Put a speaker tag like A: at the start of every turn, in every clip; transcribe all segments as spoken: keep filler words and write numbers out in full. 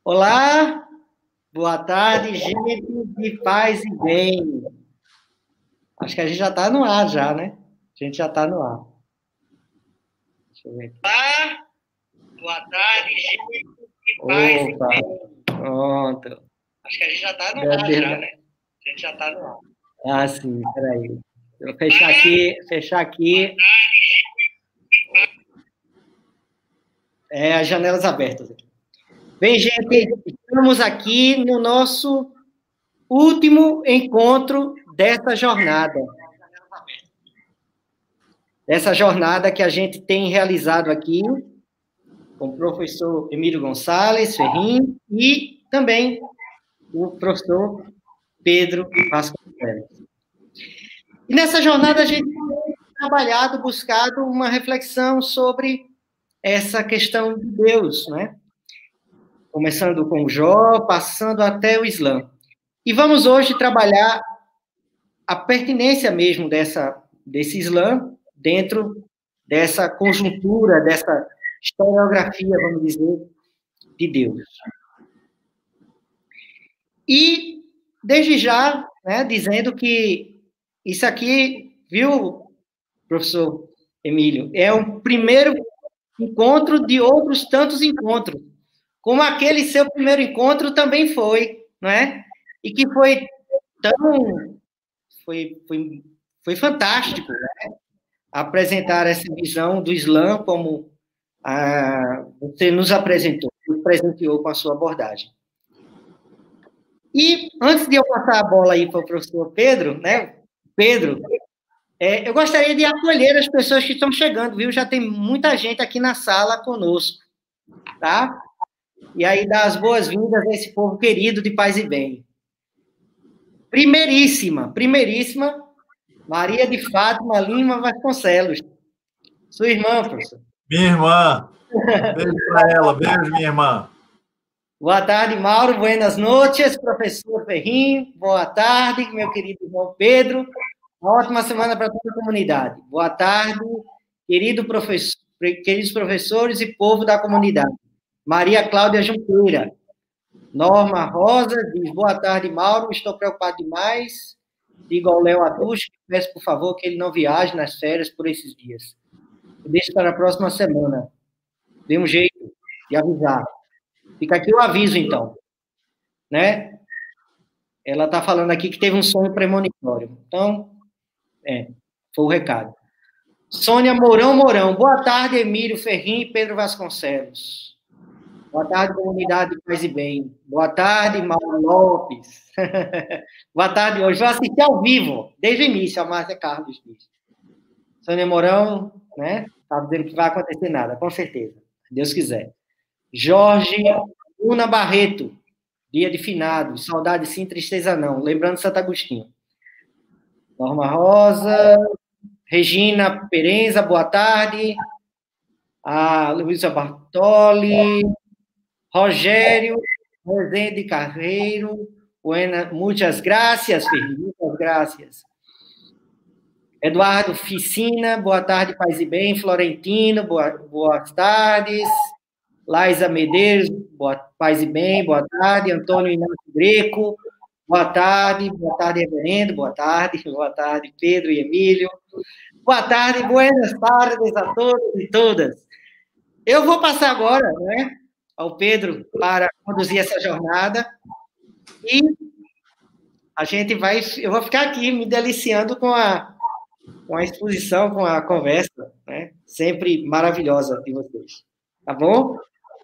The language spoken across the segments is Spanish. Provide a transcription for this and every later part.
A: Olá, boa tarde, gente de paz e bem. Acho que a gente já está no ar, já, né? A gente já está no ar. Deixa eu ver aqui. Olá, boa tarde, gente de paz e bem. Pronto. Acho que a gente já está no ar, já, né? A gente já está no ar. Ah, sim, peraí. Eu vou fechar aqui, fechar aqui. É, as janelas abertas aqui. Bem, gente, estamos aqui no nosso último encontro dessa jornada. Dessa jornada que a gente tem realizado aqui com o professor Emílio Gonçalves Ferrin e também o professor Pedro Vasconcelos. E nessa jornada a gente tem trabalhado, buscado uma reflexão sobre essa questão de Deus, né? Começando com Jó, passando até o Islã. E vamos hoje trabalhar a pertinência mesmo dessa, desse Islã dentro dessa conjuntura, dessa historiografia, vamos dizer, de Deus. E, desde já, né, dizendo que isso aqui, viu, professor Emílio, é o primeiro encontro de outros tantos encontros, como aquele seu primeiro encontro também foi, não é? E que foi tão... foi, foi, foi fantástico, né? Apresentar essa visão do Islã como ah, você nos apresentou, nos presenteou com a sua abordagem. E, antes de eu passar a bola aí para o professor Pedro, né, Pedro, é, eu gostaria de acolher as pessoas que estão chegando, viu? Já tem muita gente aqui na sala conosco, tá? E aí, dar as boas-vindas a esse povo querido de paz e bem. Primeiríssima, primeiríssima, Maria de Fátima Lima Vasconcelos. Sua irmã, professor.
B: Minha irmã. Beijo para ela, beijo, minha irmã.
A: Boa tarde, Mauro. Buenas noches, professor Ferrinho. Boa tarde, meu querido irmão Pedro. Uma ótima semana para toda a comunidade. Boa tarde, querido professor, queridos professores e povo da comunidade. Maria Cláudia Junqueira. Norma Rosa diz, boa tarde, Mauro. Estou preocupado demais. Digo ao Léo Aducho, peço, por favor, que ele não viaje nas férias por esses dias. Deixo para a próxima semana. Dê um jeito de avisar. Fica aqui o aviso, então. Né? Ela está falando aqui que teve um sonho premonitório. Então, é, foi o recado. Sônia Mourão Mourão. Boa tarde, Emílio Ferrin e Pedro Vasconcelos. Boa tarde, comunidade de paz e bem. Boa tarde, Mauro Lopes. Boa tarde, hoje vou assistir ao vivo, desde o início, a Márcia Carlos disse. Sônia Mourão, né? Está dizendo que vai acontecer nada, com certeza. Se Deus quiser. Jorge Luna Barreto. Dia de finados. Saudade sim, tristeza não. Lembrando Santo Agostinho. Norma Rosa. Regina Perenza, boa tarde. A Luísa Bartoli. Rogério Rezende Carreiro. Buena, muitas graças, filho. Muitas graças. Eduardo Ficina, boa tarde, paz e bem. Florentino, boa, boas tardes. Laisa Medeiros, boa, paz e bem, boa tarde. Antônio Inácio Greco, boa tarde. Boa tarde, reverendo, boa tarde. Boa tarde, Pedro e Emílio. Boa tarde, buenas tardes a todos e todas. Eu vou passar agora, né, ao Pedro para conduzir essa jornada e a gente vai, eu vou ficar aqui me deliciando com a, com a exposição, com a conversa, né, sempre maravilhosa de vocês. Tá bom?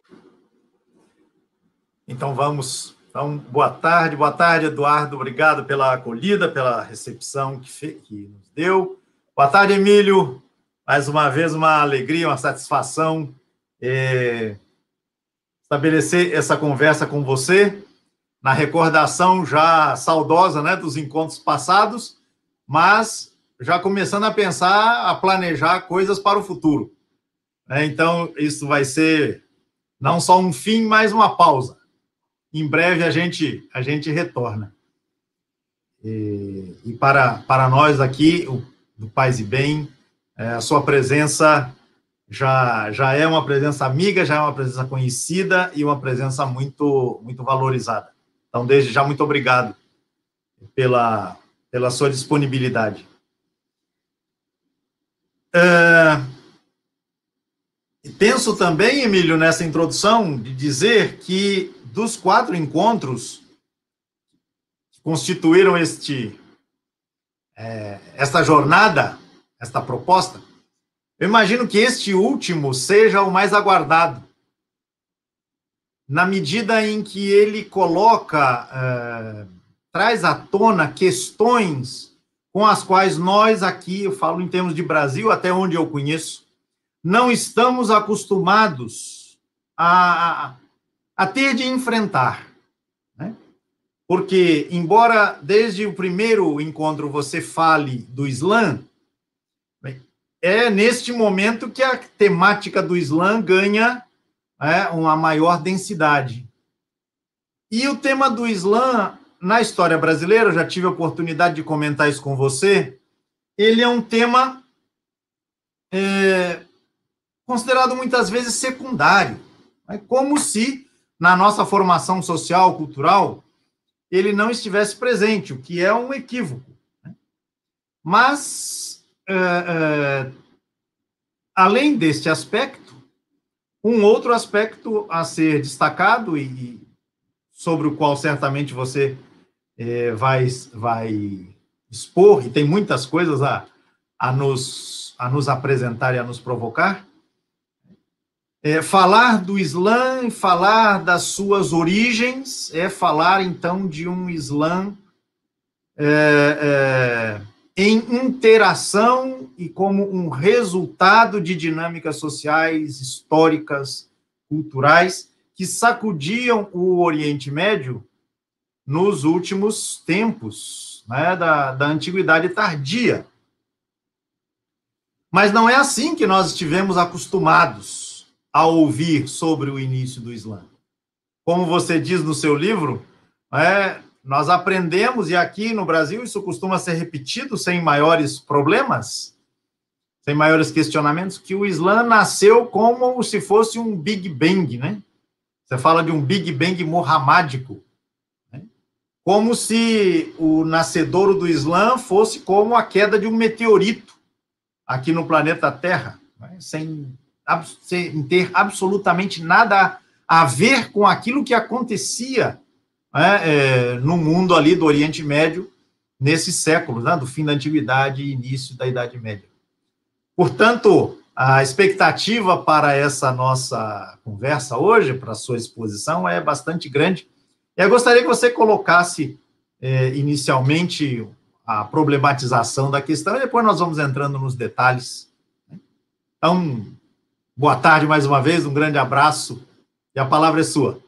B: Então vamos. Então, boa tarde, boa tarde, Eduardo. Obrigado pela acolhida, pela recepção que, fe... que nos deu. Boa tarde, Emílio. Mais uma vez, uma alegria, uma satisfação é... estabelecer essa conversa com você, na recordação já saudosa, né, dos encontros passados, mas já começando a pensar, a planejar coisas para o futuro. Então, isso vai ser não só um fim, mas uma pausa. Em breve a gente, a gente retorna. E, e para, para nós aqui, o, do Paz e Bem, é, a sua presença já, já é uma presença amiga, já é uma presença conhecida e uma presença muito, muito valorizada. Então, desde já, muito obrigado pela, pela sua disponibilidade. É, penso também, Emílio, nessa introdução, de dizer que dos quatro encontros que constituíram este, é, esta jornada, esta proposta, eu imagino que este último seja o mais aguardado, na medida em que ele coloca, é, traz à tona questões com as quais nós aqui, eu falo em termos de Brasil, até onde eu conheço, não estamos acostumados a, a ter de enfrentar, né? Porque, embora desde o primeiro encontro você fale do Islã, é neste momento que a temática do Islã ganha, é, uma maior densidade. E o tema do Islã, na história brasileira, eu já tive a oportunidade de comentar isso com você, ele é um tema é, considerado muitas vezes secundário, é como se na nossa formação social, cultural, ele não estivesse presente, o que é um equívoco, né? Mas, é, é, além deste aspecto, um outro aspecto a ser destacado e sobre o qual certamente você é, vai, vai expor, e tem muitas coisas a, a, nos, a nos apresentar e a nos provocar, é, falar do Islã e falar das suas origens é falar, então, de um Islã é, é, em interação e como um resultado de dinâmicas sociais, históricas, culturais, que sacudiam o Oriente Médio nos últimos tempos, né, da, da antiguidade tardia. Mas não é assim que nós estivemos acostumados a ouvir sobre o início do Islã. Como você diz no seu livro, é, nós aprendemos, e aqui no Brasil isso costuma ser repetido sem maiores problemas, sem maiores questionamentos, que o Islã nasceu como se fosse um Big Bang, né? Você fala de um Big Bang mohammadico, né? Como se o nascedouro do Islã fosse como a queda de um meteorito aqui no planeta Terra, né? sem, sem ter absolutamente nada a ver com aquilo que acontecia, né, é, no mundo ali do Oriente Médio, nesse século, né, do fim da Antiguidade e início da Idade Média. Portanto, a expectativa para essa nossa conversa hoje, para a sua exposição, é bastante grande. Eu gostaria que você colocasse, é, inicialmente, a problematização da questão, e depois nós vamos entrando nos detalhes. Então, boa tarde mais uma vez, um grande abraço, y la palabra es suya.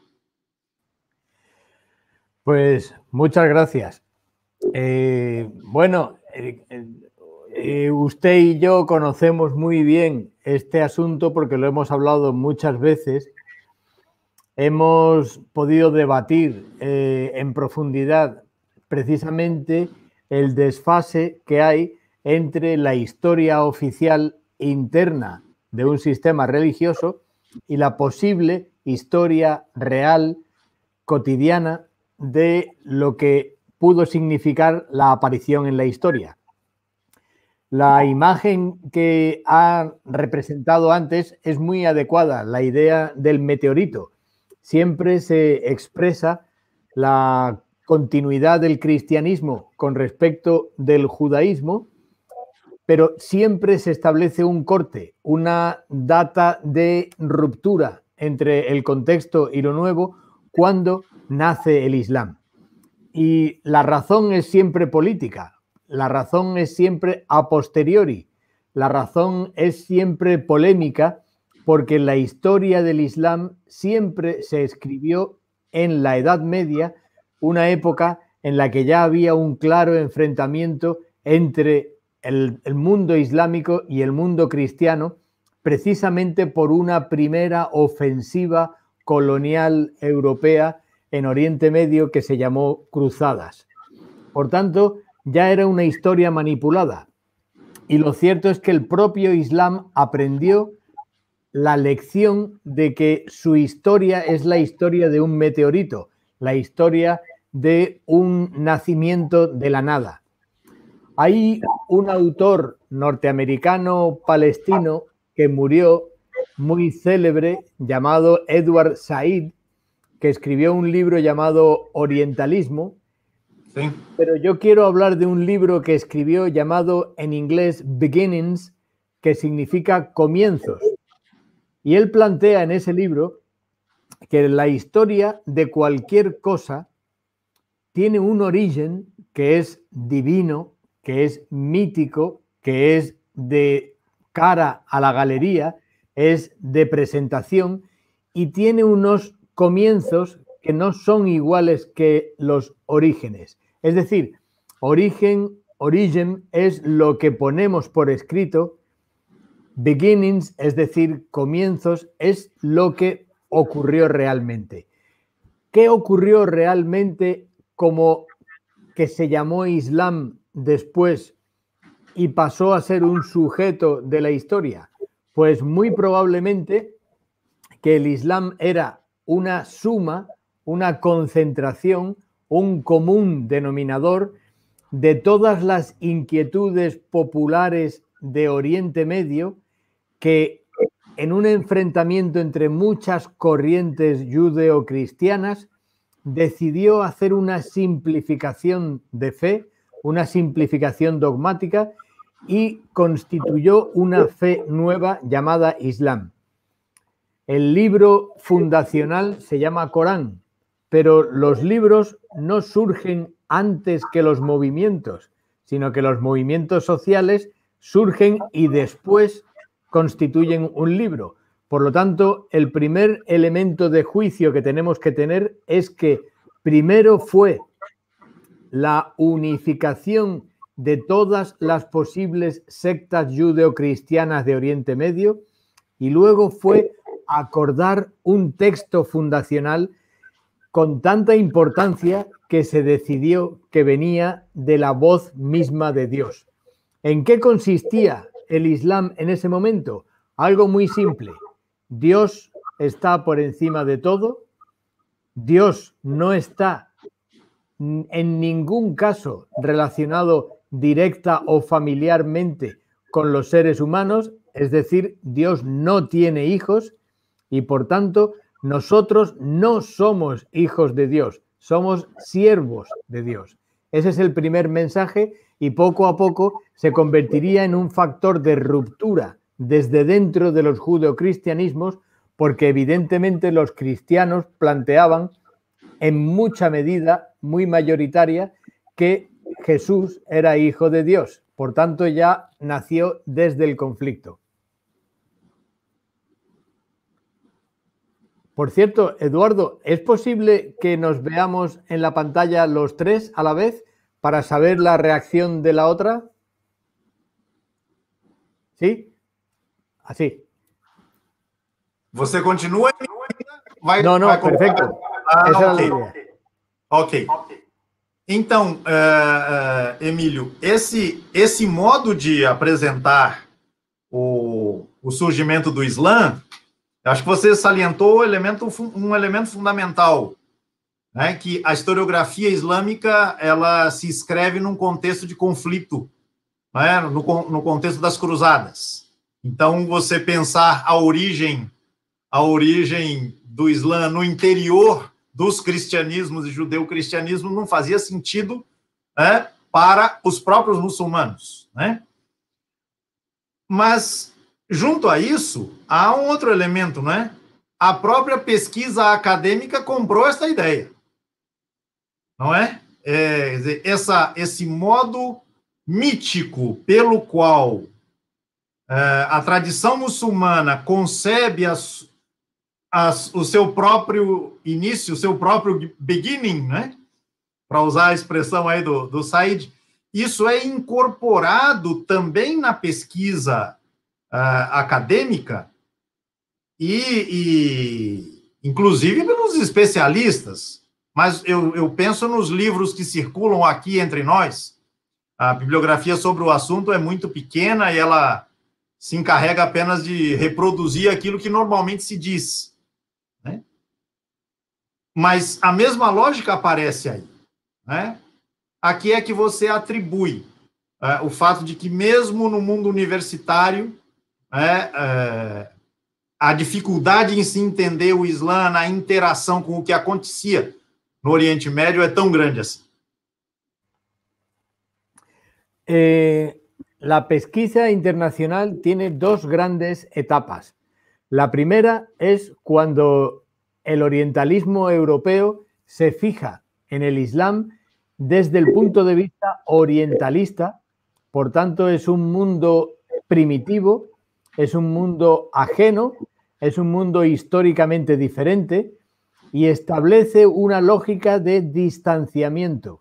C: Pues muchas gracias. Eh, bueno, eh, eh, usted y yo conocemos muy bien este asunto porque lo hemos hablado muchas veces. Hemos podido debatir eh, en profundidad precisamente el desfase que hay entre la historia oficial interna de un sistema religioso y la posible historia real, cotidiana, de lo que pudo significar la aparición en la historia. La imagen que ha representado antes es muy adecuada, la idea del meteorito. Siempre se expresa la continuidad del cristianismo con respecto del judaísmo, pero siempre se establece un corte, una data de ruptura entre el contexto y lo nuevo cuando nace el Islam. Y la razón es siempre política, la razón es siempre a posteriori, la razón es siempre polémica, porque la historia del Islam siempre se escribió en la Edad Media, una época en la que ya había un claro enfrentamiento entre el, el mundo islámico y el mundo cristiano, precisamente por una primera ofensiva colonial europea en Oriente Medio que se llamó Cruzadas. Por tanto, ya era una historia manipulada. Y lo cierto es que el propio Islam aprendió la lección de que su historia es la historia de un meteorito, la historia de un nacimiento de la nada. Hay un autor norteamericano palestino que murió muy célebre llamado Edward Said, que escribió un libro llamado Orientalismo. Sí. Pero yo quiero hablar de un libro que escribió llamado en inglés Beginnings, que significa comienzos. Y él plantea en ese libro que la historia de cualquier cosa tiene un origen que es divino, que es mítico, que es de cara a la galería, es de presentación y tiene unos comienzos que no son iguales que los orígenes. Es decir, origen, origen es lo que ponemos por escrito, beginnings, es decir, comienzos, es lo que ocurrió realmente. ¿Qué ocurrió realmente como que se llamó Islam después y pasó a ser un sujeto de la historia? Pues muy probablemente que el Islam era una suma, una concentración, un común denominador de todas las inquietudes populares de Oriente Medio que en un enfrentamiento entre muchas corrientes judeo-cristianas decidió hacer una simplificación de fe, una simplificación dogmática y constituyó una fe nueva llamada Islam. El libro fundacional se llama Corán, pero los libros no surgen antes que los movimientos, sino que los movimientos sociales surgen y después constituyen un libro. Por lo tanto, el primer elemento de juicio que tenemos que tener es que primero fue la unificación de todas las posibles sectas judeocristianas de Oriente Medio y luego fue acordar un texto fundacional con tanta importancia que se decidió que venía de la voz misma de Dios. ¿En qué consistía el Islam en ese momento? Algo muy simple. Dios está por encima de todo. Dios no está en ningún caso relacionado directa o familiarmente con los seres humanos, es decir, Dios no tiene hijos y por tanto nosotros no somos hijos de Dios, somos siervos de Dios. Ese es el primer mensaje y poco a poco se convertiría en un factor de ruptura desde dentro de los judeocristianismos, porque evidentemente los cristianos planteaban en mucha medida, muy mayoritaria, que Jesús era hijo de Dios. Por tanto, ya nació desde el conflicto. Por cierto, Eduardo, ¿es posible que nos veamos en la pantalla los tres a la vez para saber la reacción de la otra? ¿Sí? Así.
B: ¿Você continúa?
C: Vai, no, no, vai perfecto.
B: Ah,
C: Esa
B: okay.
C: era la idea.
B: Ok. Então, uh, uh, Emílio, esse, esse modo de apresentar o, o surgimento do Islã, acho que você salientou um elemento, um elemento fundamental, né, que a historiografia islâmica ela se escreve num contexto de conflito, né, no, no contexto das cruzadas. Então, você pensar a origem, a origem do Islã no interior dos cristianismos e judeu-cristianismo não fazia sentido, né, para os próprios muçulmanos, né? Mas, junto a isso, há um outro elemento, né? A própria pesquisa acadêmica comprou essa ideia, não é? É quer dizer, essa, esse modo mítico pelo qual é, a tradição muçulmana concebe as As, o seu próprio início, o seu próprio beginning, né? Para usar a expressão aí do, do Said, isso é incorporado também na pesquisa uh, acadêmica e, e, inclusive, pelos especialistas, mas eu, eu penso nos livros que circulam aqui entre nós. A bibliografia sobre o assunto é muito pequena e ela se encarrega apenas de reproduzir aquilo que normalmente se diz, né? Mas a mesma lógica aparece aí, né? Aqui é que você atribui é, o fato de que mesmo no mundo universitário é, é, a dificuldade em se entender o Islã na interação com o que acontecia no Oriente Médio é tão grande assim.
C: Eh, la pesquisa internacional tiene dos grandes etapas. La primera es cuando el orientalismo europeo se fija en el Islam desde el punto de vista orientalista, por tanto es un mundo primitivo, es un mundo ajeno, es un mundo históricamente diferente y establece una lógica de distanciamiento,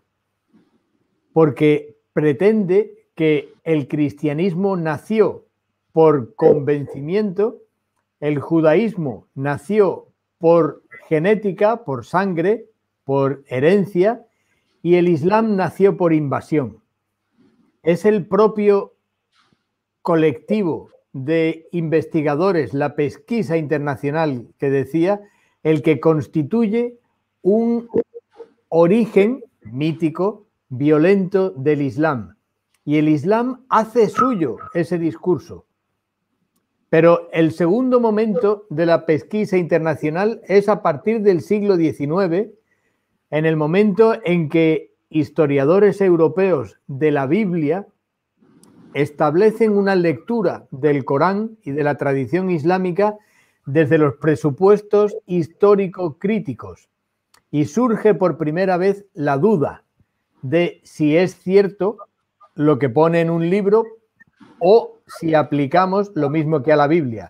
C: porque pretende que el cristianismo nació por convencimiento, el judaísmo nació por genética, por sangre, por herencia, y el Islam nació por invasión. Es el propio colectivo de investigadores, la pesquisa internacional que decía, el que constituye un origen mítico, violento del Islam. Y el Islam hace suyo ese discurso. Pero el segundo momento de la pesquisa internacional es a partir del siglo diecinueve, en el momento en que historiadores europeos de la Biblia establecen una lectura del Corán y de la tradición islámica desde los presupuestos histórico-críticos. Y surge por primera vez la duda de si es cierto lo que pone en un libro o si aplicamos lo mismo que a la Biblia.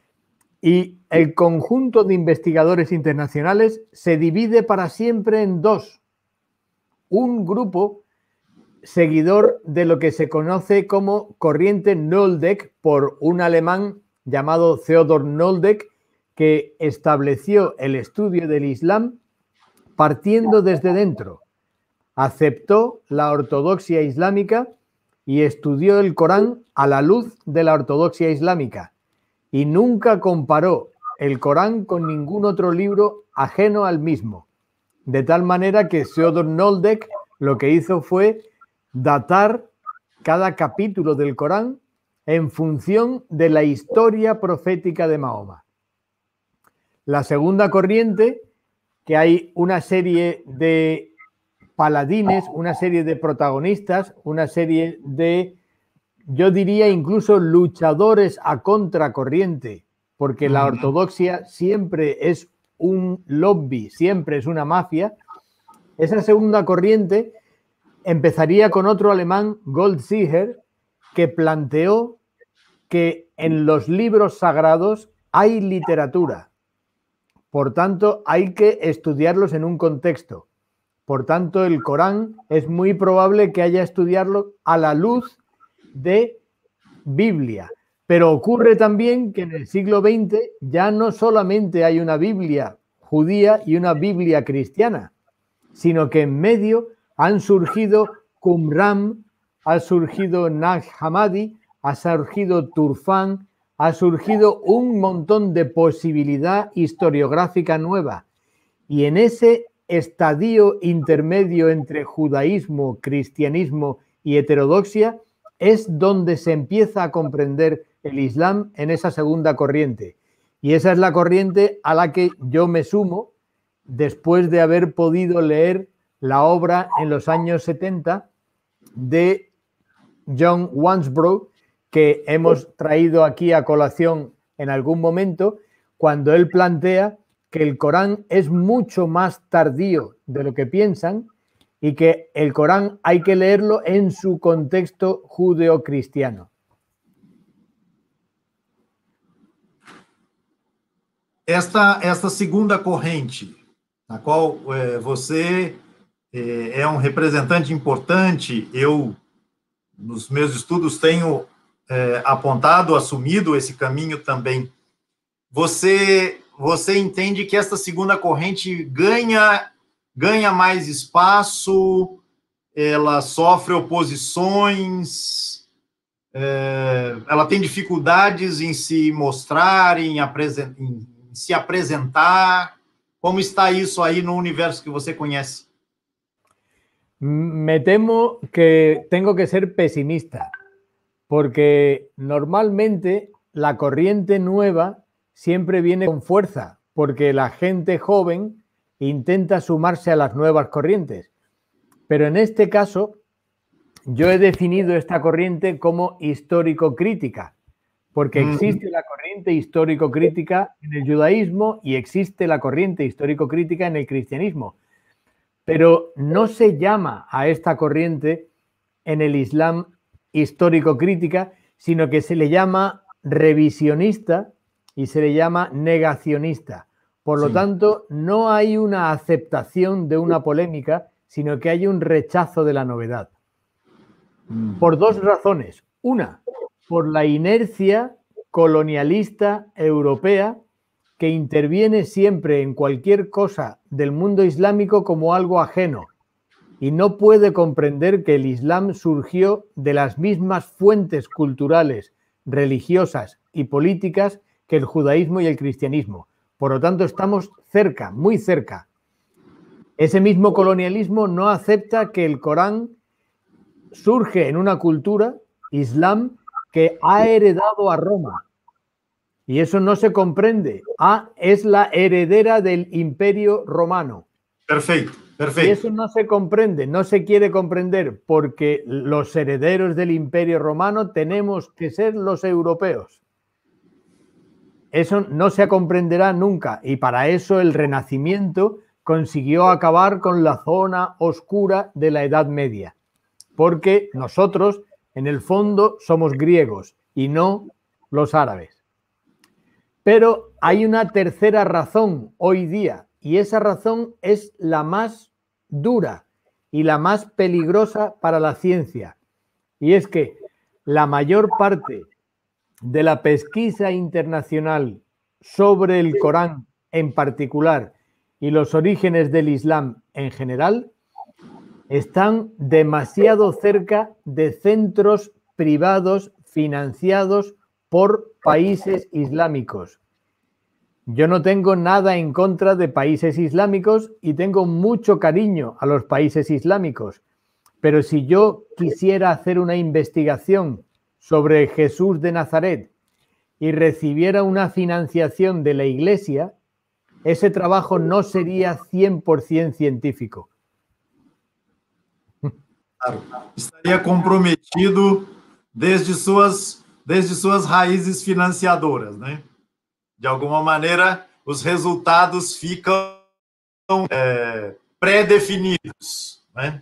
C: Y el conjunto de investigadores internacionales se divide para siempre en dos. Un grupo seguidor de lo que se conoce como corriente Noldeck por un alemán llamado Theodor Noldeck, que estableció el estudio del Islam partiendo desde dentro. Aceptó la ortodoxia islámica y estudió el Corán a la luz de la ortodoxia islámica y nunca comparó el Corán con ningún otro libro ajeno al mismo. De tal manera que Theodor Noldeck lo que hizo fue datar cada capítulo del Corán en función de la historia profética de Mahoma. La segunda corriente, que hay una serie de paladines, una serie de protagonistas, una serie de, yo diría incluso luchadores a contracorriente, porque la ortodoxia siempre es un lobby, siempre es una mafia. Esa segunda corriente empezaría con otro alemán, Goldsieger, que planteó que en los libros sagrados hay literatura. Por tanto, hay que estudiarlos en un contexto. Por tanto, el Corán es muy probable que haya estudiarlo a la luz de Biblia. Pero ocurre también que en el siglo veinte ya no solamente hay una Biblia judía y una Biblia cristiana, sino que en medio han surgido Qumran, ha surgido Nag Hammadi, ha surgido Turfan, ha surgido un montón de posibilidad historiográfica nueva. Y en ese estadio intermedio entre judaísmo, cristianismo y heterodoxia es donde se empieza a comprender el Islam en esa segunda corriente. Y esa es la corriente a la que yo me sumo después de haber podido leer la obra en los años setenta de John Wansbrough, que hemos traído aquí a colación en algún momento, cuando él plantea que el Corán es mucho más tardío de lo que piensan y que el Corán hay que leerlo en su contexto judeocristiano.
B: Esta, esta segunda corrente, na qual é, você é, é um representante importante, eu, nos meus estudos, tenho é, apontado, assumido esse caminho também. Você, você entende que esta segunda corrente ganha, ganha mais espaço, ela sofre oposições, é, ela tem dificuldades em se mostrar, em, apresen em se apresentar? Como está isso aí no universo que você conhece?
C: Me temo que tengo que ser pesimista, porque normalmente la corriente nueva siempre viene con fuerza, porque la gente joven intenta sumarse a las nuevas corrientes. Pero en este caso, yo he definido esta corriente como histórico-crítica, porque existe la corriente histórico-crítica en el judaísmo y existe la corriente histórico-crítica en el cristianismo. Pero no se llama a esta corriente en el Islam histórico-crítica, sino que se le llama revisionista y se le llama negacionista. Por lo sí. tanto, no hay una aceptación de una polémica, sino que hay un rechazo de la novedad. Mm. Por dos razones. Una, por la inercia colonialista europea que interviene siempre en cualquier cosa del mundo islámico como algo ajeno y no puede comprender que el Islam surgió de las mismas fuentes culturales, religiosas y políticas que el judaísmo y el cristianismo. Por lo tanto, estamos cerca, muy cerca. Ese mismo colonialismo no acepta que el Corán surge en una cultura, Islam, que ha heredado a Roma. Y eso no se comprende. Ah, es la heredera del Imperio Romano.
B: Perfecto, perfecto.
C: Y eso no se comprende, no se quiere comprender, porque los herederos del Imperio Romano tenemos que ser los europeos. Eso no se comprenderá nunca, y para eso el Renacimiento consiguió acabar con la zona oscura de la Edad Media, porque nosotros, en el fondo, somos griegos y no los árabes. Pero hay una tercera razón hoy día, y esa razón es la más dura y la más peligrosa para la ciencia. Y es que la mayor parte de la pesquisa internacional sobre el Corán en particular y los orígenes del Islam en general están demasiado cerca de centros privados financiados por países islámicos. Yo no tengo nada en contra de países islámicos y tengo mucho cariño a los países islámicos, pero si yo quisiera hacer una investigación sobre Jesús de Nazaret y recibiera una financiación de la Iglesia, ese trabajo no sería cien por ciento científico.
B: Claro, estaría comprometido desde suas, desde suas raízes financiadoras, né? De alguma maneira, os resultados ficam é, pré-definidos, né?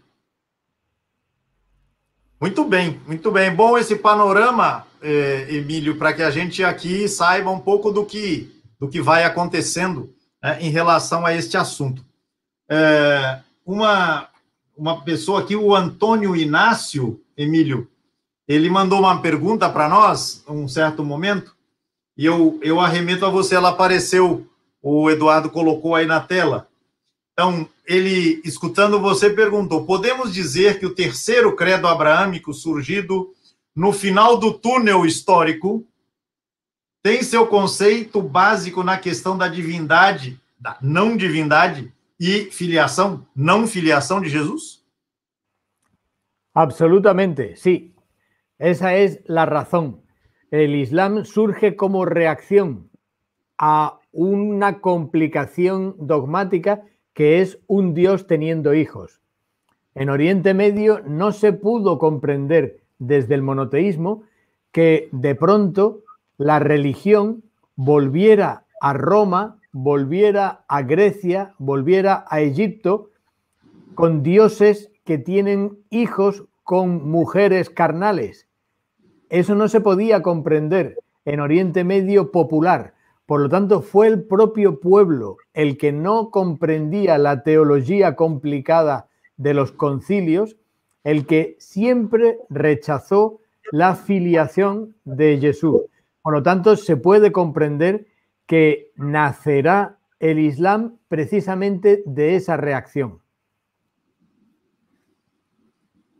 B: Muito bem, muito bem. Bom esse panorama, eh, Emílio, para que a gente aqui saiba um pouco do que, do que vai acontecendo, né, em relação a este assunto. É, uma, uma pessoa aqui, o Antônio Inácio, Emílio, ele mandou uma pergunta para nós, um certo momento, e eu, eu arremeto a você, ela apareceu, o Eduardo colocou aí na tela. Então, ele, escutando você, perguntou, podemos dizer que o terceiro credo abraâmico, surgido no final do túnel histórico, tem seu conceito básico na questão da divindade, da não divindade e filiação, não filiação de Jesus?
C: Absolutamente, sí. Esa es la razón. El Islam surge como reacción a una complicación dogmática que es un Dios teniendo hijos. En Oriente Medio no se pudo comprender desde el monoteísmo que de pronto la religión volviera a Roma, volviera a Grecia, volviera a Egipto con dioses que tienen hijos con mujeres carnales. Eso no se podía comprender en Oriente Medio popular. Por lo tanto, fue el propio pueblo el que no comprendía la teología complicada de los concilios, el que siempre rechazó la filiación de Jesús. Por lo tanto, se puede comprender que nacerá el Islam precisamente de esa reacción.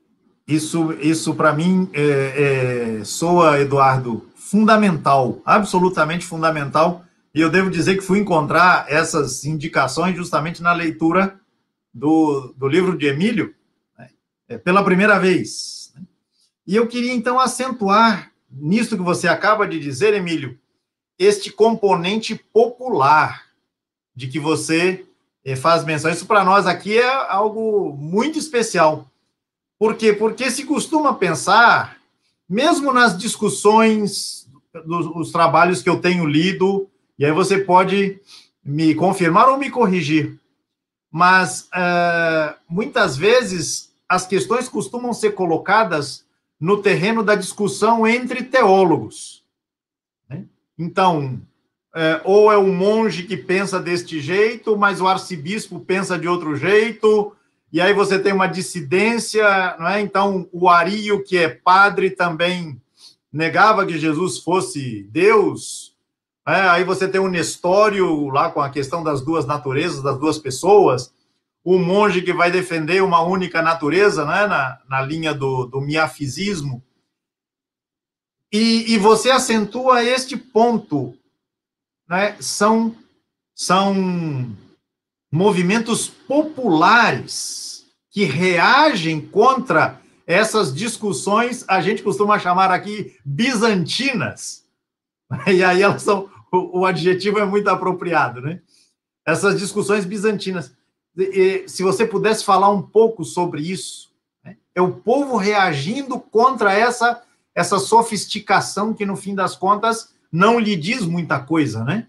B: Isso, isso para mim é, é, soa, Eduardo, fundamental, absolutamente fundamental. E eu devo dizer que fui encontrar essas indicações justamente na leitura do, do livro de Emílio, né, pela primeira vez. E eu queria, então, acentuar nisso que você acaba de dizer, Emílio, este componente popular de que você faz menção. Isso para nós aqui é algo muito especial. Por quê? Porque se costuma pensar, mesmo nas discussões, dos, os trabalhos que eu tenho lido, e aí você pode me confirmar ou me corrigir, mas uh, muitas vezes as questões costumam ser colocadas no terreno da discussão entre teólogos. Né? Então, uh, ou é o monge que pensa deste jeito, mas o arcebispo pensa de outro jeito, e aí você tem uma dissidência, não é? Então, o Ario, que é padre, também negava que Jesus fosse Deus. É, aí você tem o Nestório, lá com a questão das duas naturezas, das duas pessoas. O monge que vai defender uma única natureza, né? na, na linha do, do miafisismo. E, e você acentua este ponto. Né? São... são movimentos populares que reagem contra essas discussões, a gente costuma chamar aqui bizantinas, e aí elas são, o, o adjetivo é muito apropriado, né? Essas discussões bizantinas. E, se você pudesse falar um pouco sobre isso, né? É o povo reagindo contra essa, essa sofisticação que, no fim das contas, não lhe diz muita coisa, né?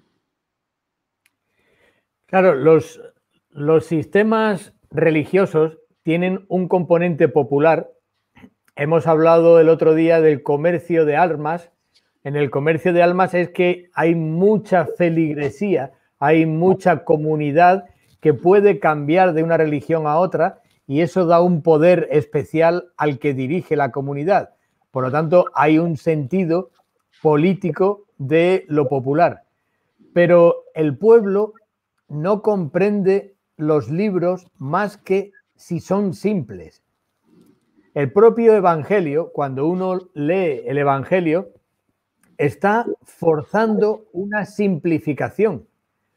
C: Claro, los, los sistemas religiosos tienen un componente popular. Hemos hablado el otro día del comercio de almas. En el comercio de almas es que hay mucha feligresía, hay mucha comunidad que puede cambiar de una religión a otra y eso da un poder especial al que dirige la comunidad. Por lo tanto, hay un sentido político de lo popular. Pero el pueblo no comprende los libros más que si son simples. El propio Evangelio, cuando uno lee el Evangelio, está forzando una simplificación.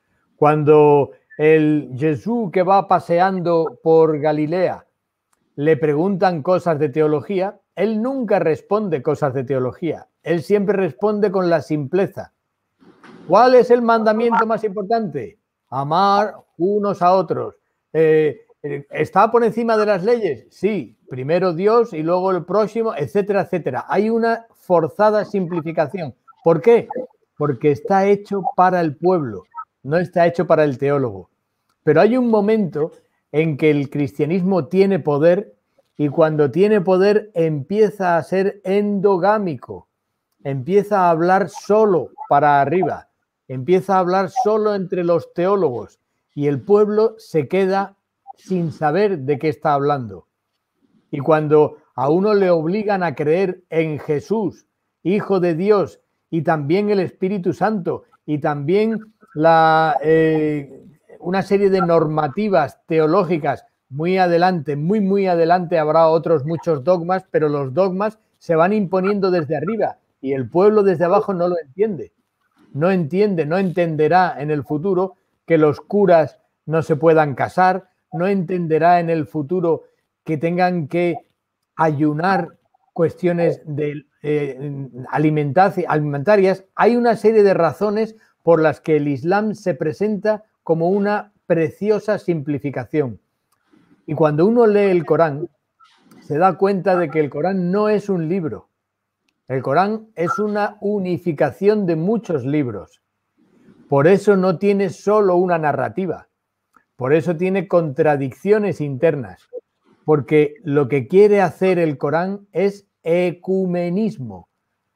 C: Cuando el Jesús que va paseando por Galilea le preguntan cosas de teología, él nunca responde cosas de teología. Él siempre responde con la simpleza. ¿Cuál es el mandamiento más importante? Amar unos a otros. Eh, ¿Está por encima de las leyes? Sí. Primero Dios y luego el próximo, etcétera, etcétera. Hay una forzada simplificación. ¿Por qué? Porque está hecho para el pueblo, no está hecho para el teólogo. Pero hay un momento en que el cristianismo tiene poder y cuando tiene poder empieza a ser endogámico, empieza a hablar solo para arriba. Empieza a hablar solo entre los teólogos y el pueblo se queda sin saber de qué está hablando. Y cuando a uno le obligan a creer en Jesús, Hijo de Dios, y también el Espíritu Santo, y también la, eh, una serie de normativas teológicas muy adelante, muy, muy adelante habrá otros muchos dogmas, pero los dogmas se van imponiendo desde arriba y el pueblo desde abajo no lo entiende. No entiende, no entenderá en el futuro que los curas no se puedan casar, no entenderá en el futuro que tengan que ayunar cuestiones de, eh, alimentarias. Hay una serie de razones por las que el Islam se presenta como una preciosa simplificación. Y cuando uno lee el Corán, se da cuenta de que el Corán no es un libro. El Corán es una unificación de muchos libros. Por eso no tiene solo una narrativa. Por eso tiene contradicciones internas. Porque lo que quiere hacer el Corán es ecumenismo.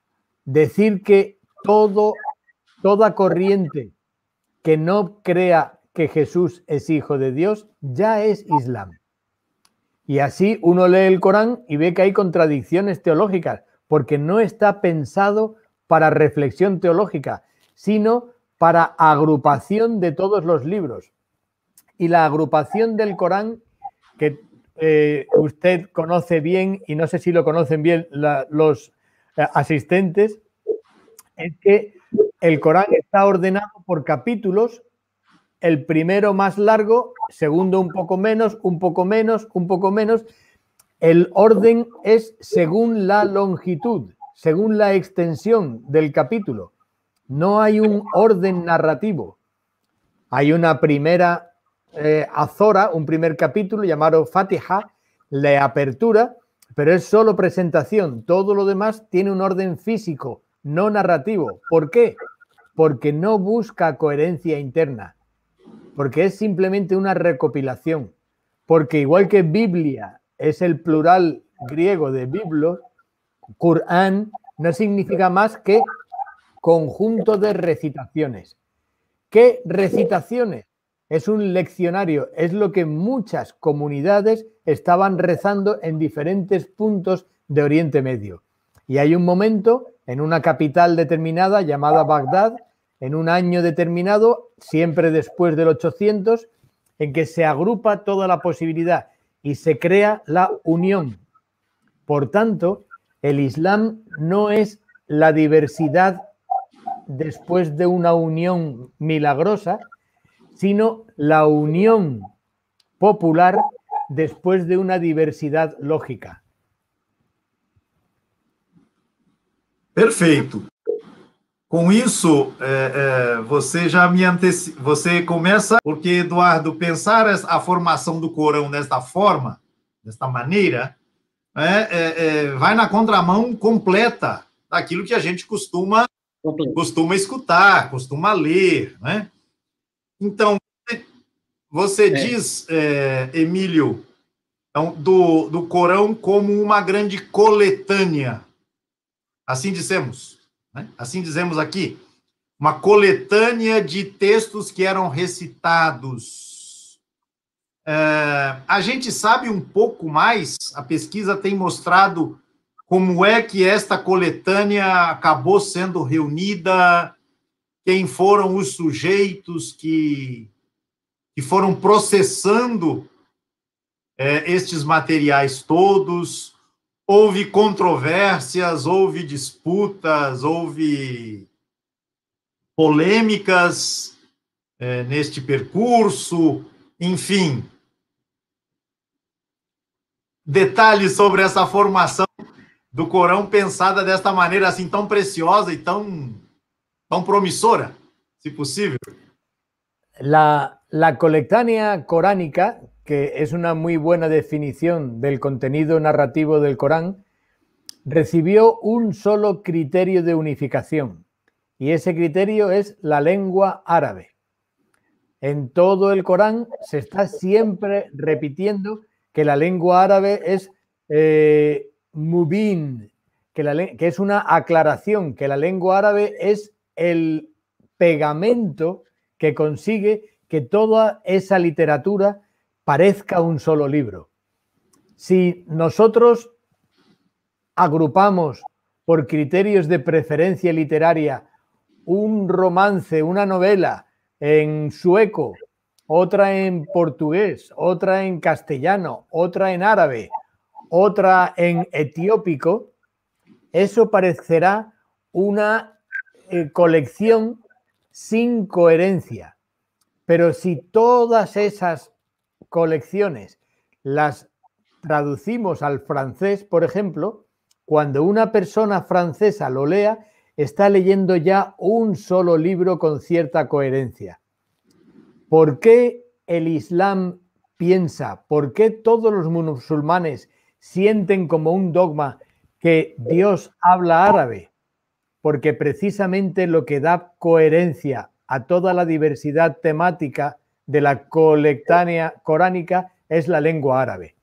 C: Decir que todo, toda corriente que no crea que Jesús es hijo de Dios ya es Islam. Y así uno lee el Corán y ve que hay contradicciones teológicas, porque no está pensado para reflexión teológica, sino para agrupación de todos los libros. Y la agrupación del Corán, que eh, usted conoce bien, y no sé si lo conocen bien la, los eh, asistentes, es que el Corán está ordenado por capítulos, el primero más largo, segundo un poco menos, un poco menos, un poco menos. El orden es según la longitud, según la extensión del capítulo. No hay un orden narrativo. Hay una primera eh, azora, un primer capítulo llamado Fatiha, la apertura, pero es solo presentación. Todo lo demás tiene un orden físico, no narrativo. ¿Por qué? Porque no busca coherencia interna, porque es simplemente una recopilación. Porque igual que Biblia es el plural griego de biblos, Qur'an no significa más que conjunto de recitaciones. ¿Qué recitaciones? Es un leccionario, es lo que muchas comunidades estaban rezando en diferentes puntos de Oriente Medio. Y hay un momento en una capital determinada llamada Bagdad, en un año determinado, siempre después del ochocientos, en que se agrupa toda la posibilidad y se crea la unión. Por tanto, el Islam no es la diversidad después de una unión milagrosa, sino la unión popular después de uma diversidade lógica.
B: Perfeito. Com isso, é, é, você já me anteci... você começa, porque, Eduardo, pensar a formação do Corão desta forma, desta maneira, é, é, é, vai na contramão completa daquilo que a gente costuma, costuma escutar, costuma ler, né? Então, você é. diz, é, Emílio, então, do, do Corão como uma grande coletânea, assim dissemos, né? Assim dizemos aqui, uma coletânea de textos que eram recitados. É, a gente sabe um pouco mais, a pesquisa tem mostrado como é que esta coletânea acabou sendo reunida, quem foram os sujeitos que, que foram processando é, estes materiais todos. Houve controvérsias, houve disputas, houve polêmicas é, neste percurso, enfim. Detalhes sobre essa formação do Corão pensada desta maneira assim tão preciosa e tão, tão promissora, si posible.
C: La, la colectánea coránica, que es una muy buena definición del contenido narrativo del Corán, recibió un solo criterio de unificación, y ese criterio es la lengua árabe. En todo el Corán se está siempre repitiendo que la lengua árabe es eh, mubin, que, la, que es una aclaración, que la lengua árabe es el pegamento que consigue que toda esa literatura parezca un solo libro. Si nosotros agrupamos por criterios de preferencia literaria un romance, una novela en sueco, otra en portugués, otra en castellano, otra en árabe, otra en etiópico, eso parecerá una eh, colección sin coherencia. Pero si todas esas colecciones las traducimos al francés, por ejemplo, cuando una persona francesa lo lea, está leyendo ya un solo libro con cierta coherencia. ¿Por qué el Islam piensa, por qué todos los musulmanes sienten como un dogma que Dios habla árabe? Porque precisamente lo que da coherencia a toda la diversidad temática de la colectánea coránica es la lengua árabe.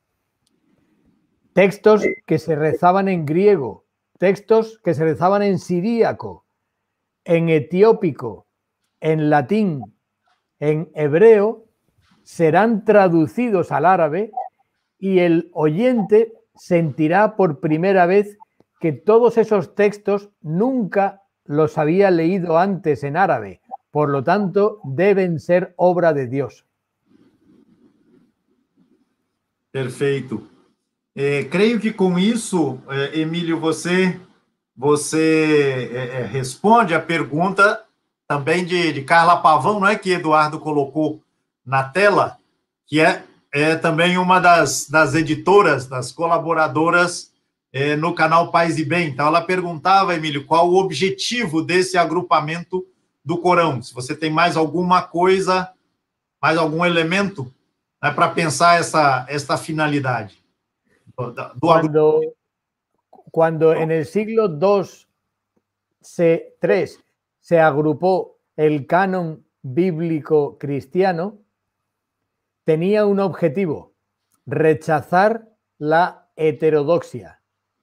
C: Textos que se rezaban en griego, textos que se rezaban en siríaco, en etiópico, en latín, en hebreo, serán traducidos al árabe y el oyente sentirá por primera vez que todos esos textos nunca los había leído antes en árabe. Por lo tanto, deben ser obra de Dios.
B: Perfeito. É, creio que com isso, é, Emílio, você, você é, é, responde a pergunta também de, de Carla Pavão, não é, que Eduardo colocou na tela, que é, é também uma das, das editoras, das colaboradoras é, no canal Paz e Bem. Então, ela perguntava, Emílio, qual o objetivo desse agrupamento do Corão? Se você tem mais alguma coisa, mais algum elemento, né, para pensar essa, esta finalidade.
C: Cuando, cuando en el siglo dos, se, tres se agrupó el canon bíblico cristiano, tenía un objetivo: rechazar la heterodoxia,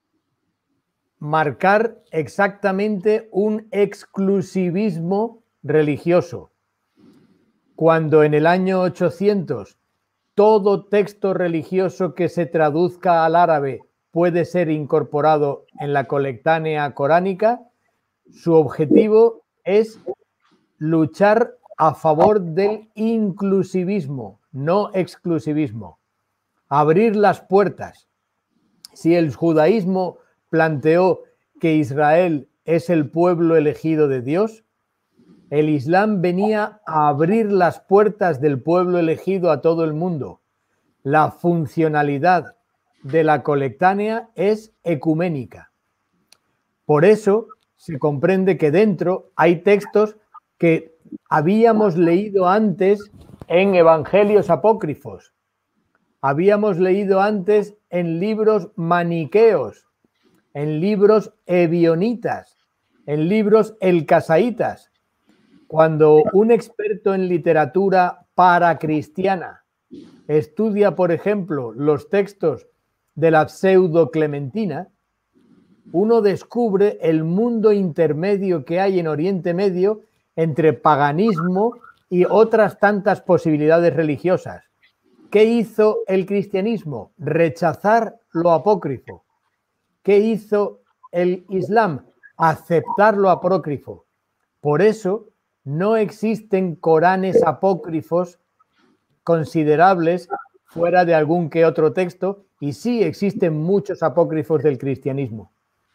C: marcar exactamente un exclusivismo religioso. Cuando en el año ochocientos todo texto religioso que se traduzca al árabe puede ser incorporado en la colectánea coránica, su objetivo es luchar a favor del inclusivismo, no exclusivismo. Abrir las puertas. Si el judaísmo planteó que Israel es el pueblo elegido de Dios, el Islam venía a abrir las puertas del pueblo elegido a todo el mundo. La funcionalidad de la colectánea es ecuménica. Por eso se comprende que dentro hay textos que habíamos leído antes en evangelios apócrifos, habíamos leído antes en libros maniqueos, en libros ebionitas, en libros elcasaitas. Cuando un experto en literatura paracristiana estudia, por ejemplo, los textos de la pseudo-clementina, uno descubre el mundo intermedio que hay en Oriente Medio entre paganismo y otras tantas posibilidades religiosas. ¿Qué hizo el cristianismo? Rechazar lo apócrifo. ¿Qué hizo el Islam? Aceptar lo apócrifo. Por eso no existen Coranes apócrifos considerables fuera de algún que otro texto, y sí existen muchos apócrifos del cristianismo.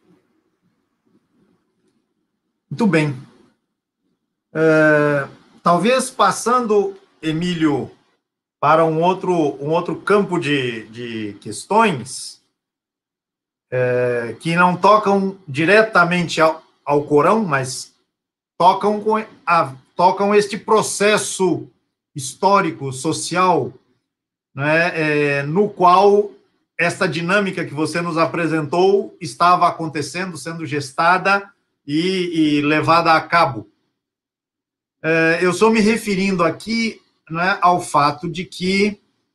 B: Muito bem. Uh, talvez passando, Emílio, para um outro, um outro campo de, de questões uh, que não tocam diretamente ao, ao Corão, mas tocam, com a, tocam este processo histórico, social, né, é, no qual esta dinâmica que você nos apresentou estava acontecendo, sendo gestada e, e levada a cabo. É, eu estou me referindo aqui, né, ao fato de que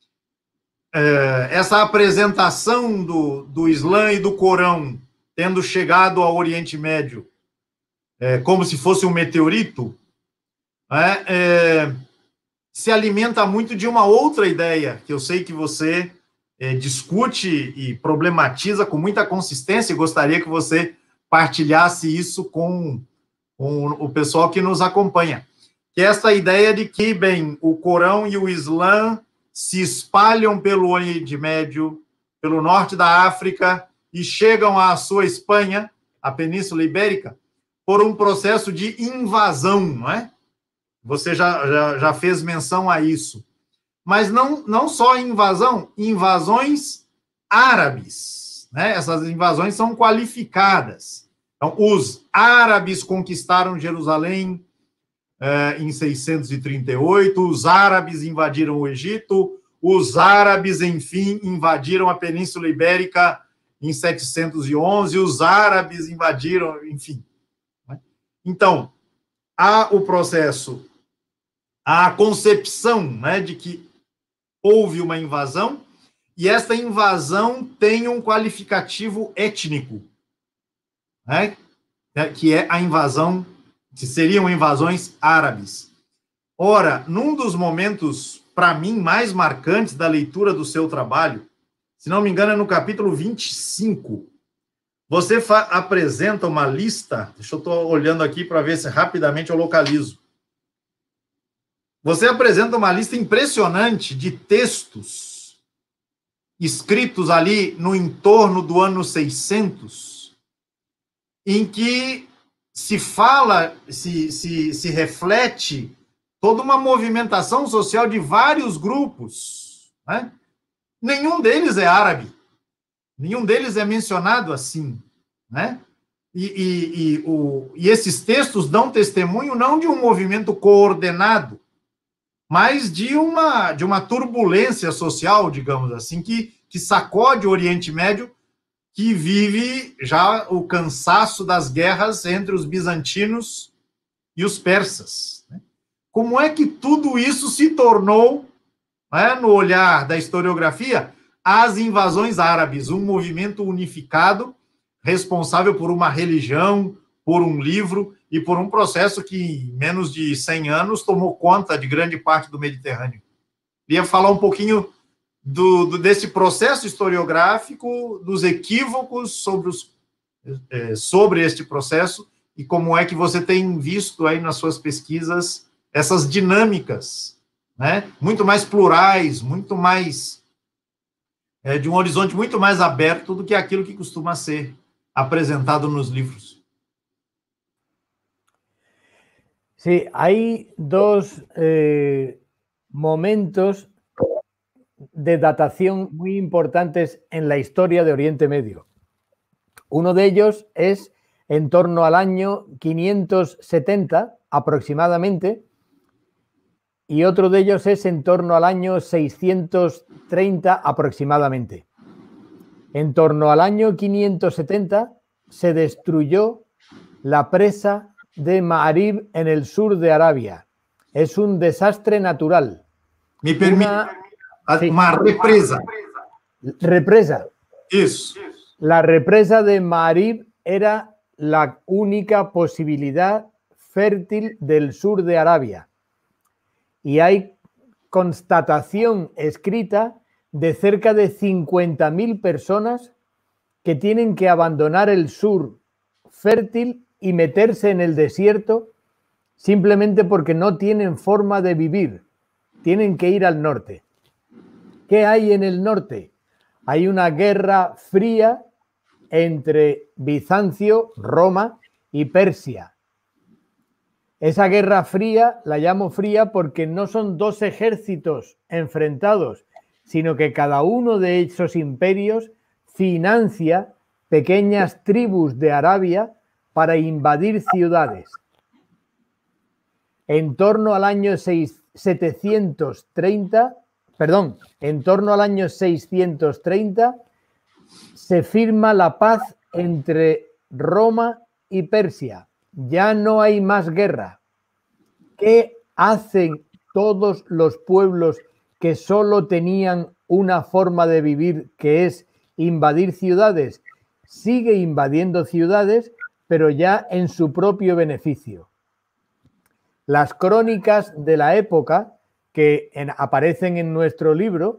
B: é, essa apresentação do, do Islã e do Corão tendo chegado ao Oriente Médio é, como se fosse um meteorito, né, é, se alimenta muito de uma outra ideia, que eu sei que você é, discute e problematiza com muita consistência, e gostaria que você partilhasse isso com, com o pessoal que nos acompanha, que é essa ideia de que, bem, o Corão e o Islã se espalham pelo Oriente Médio, pelo norte da África, e chegam à sua Espanha, a Península Ibérica, por um processo de invasão, não é? Você já, já, já fez menção a isso. Mas não, não só invasão, invasões árabes, né? Essas invasões são qualificadas. Então, os árabes conquistaram Jerusalém eh, em seiscentos e trinta e oito, os árabes invadiram o Egito, os árabes, enfim, invadiram a Península Ibérica em setecentos e onze, os árabes invadiram, enfim. Né? Então, há o processo, a concepção, né, de que houve uma invasão, e esta invasão tem um qualificativo étnico, né, que é a invasão, que seriam invasões árabes. Ora, num dos momentos, para mim, mais marcantes da leitura do seu trabalho, se não me engano, é no capítulo vinte e cinco, você apresenta uma lista, deixa eu estou olhando aqui para ver se rapidamente eu localizo. Você apresenta uma lista impressionante de textos escritos ali no entorno do ano seiscentos, em que se fala, se, se, se reflete toda uma movimentação social de vários grupos, né? Nenhum deles é árabe, nenhum deles é mencionado assim, né? E, e, e, o, e esses textos dão testemunho não de um movimento coordenado, mas de uma, de uma turbulência social, digamos assim, que, que sacode o Oriente Médio, que vive já o cansaço das guerras entre os bizantinos e os persas. Como é que tudo isso se tornou, né, no olhar da historiografia, as invasões árabes, um movimento unificado, responsável por uma religião, por um livro e por um processo que, em menos de cem anos, tomou conta de grande parte do Mediterrâneo. Queria falar um pouquinho do, do, desse processo historiográfico, dos equívocos sobre, os, é, sobre este processo e como é que você tem visto aí nas suas pesquisas essas dinâmicas, né, muito mais plurais, muito mais, é, de um horizonte muito mais aberto do que aquilo que costuma ser apresentado nos livros.
C: Sí, hay dos eh, momentos de datación muy importantes en la historia de Oriente Medio. Uno de ellos es en torno al año quinientos setenta aproximadamente, y otro de ellos es en torno al año seiscientos treinta aproximadamente. En torno al año quinientos setenta se destruyó la presa de Ma'arib en el sur de Arabia. Es un desastre natural.
B: Me permite, una, sí, una represa.
C: Represa.
B: Eso.
C: La represa de Ma'arib era la única posibilidad fértil del sur de Arabia. Y hay constatación escrita de cerca de cincuenta mil personas que tienen que abandonar el sur fértil y meterse en el desierto simplemente porque no tienen forma de vivir. Tienen que ir al norte. ¿Qué hay en el norte? Hay una guerra fría entre Bizancio, Roma y Persia. Esa guerra fría la llamo fría porque no son dos ejércitos enfrentados, sino que cada uno de esos imperios financia pequeñas tribus de Arabia para invadir ciudades. En torno al año setecientos treinta, perdón, en torno al año seiscientos treinta se firma la paz entre Roma y Persia. Ya no hay más guerra. ¿Qué hacen todos los pueblos que solo tenían una forma de vivir, que es invadir ciudades? Sigue invadiendo ciudades, pero ya en su propio beneficio. Las crónicas de la época que en, aparecen en nuestro libro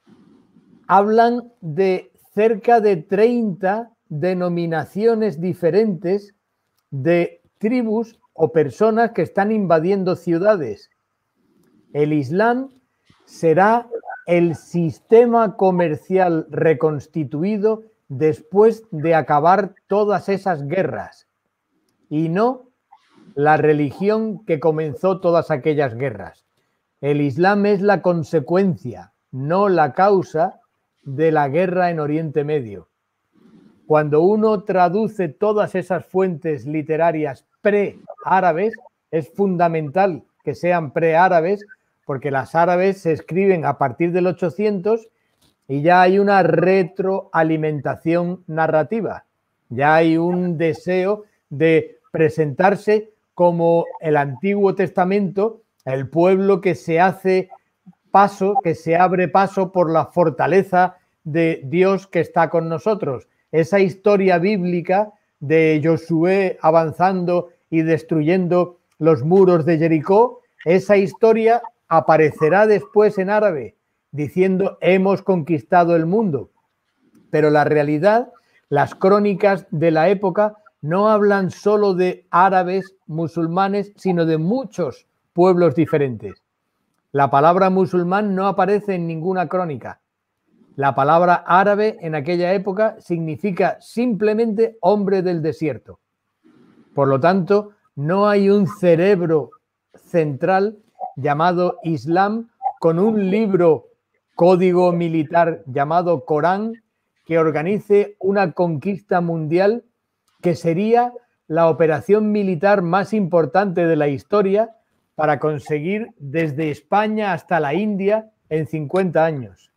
C: hablan de cerca de treinta denominaciones diferentes de tribus o personas que están invadiendo ciudades. El Islam será el sistema comercial reconstituido después de acabar todas esas guerras y no la religión que comenzó todas aquellas guerras. El Islam es la consecuencia, no la causa de la guerra en Oriente Medio. Cuando uno traduce todas esas fuentes literarias pre-árabes, es fundamental que sean pre-árabes, porque las árabes se escriben a partir del ochocientos y ya hay una retroalimentación narrativa. Ya hay un deseo de presentarse como el Antiguo Testamento, el pueblo que se hace paso, que se abre paso por la fortaleza de Dios que está con nosotros. Esa historia bíblica de Josué avanzando y destruyendo los muros de Jericó, esa historia aparecerá después en árabe, diciendo hemos conquistado el mundo. Pero la realidad, las crónicas de la época no hablan solo de árabes, musulmanes, sino de muchos pueblos diferentes. La palabra musulmán no aparece en ninguna crónica. La palabra árabe en aquella época significa simplemente hombre del desierto. Por lo tanto, no hay un cerebro central llamado Islam con un libro código militar llamado Corán que organice una conquista mundial que sería la operación militar más importante de la historia para conseguir desde España hasta la India en cincuenta años.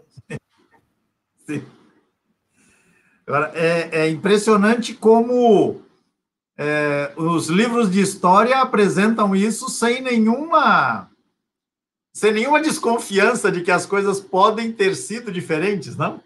B: Sim. Agora, é, é impressionante como é, os livros de história apresentam isso sem nenhuma, sem nenhuma desconfiança de que as coisas podem ter sido diferentes, não?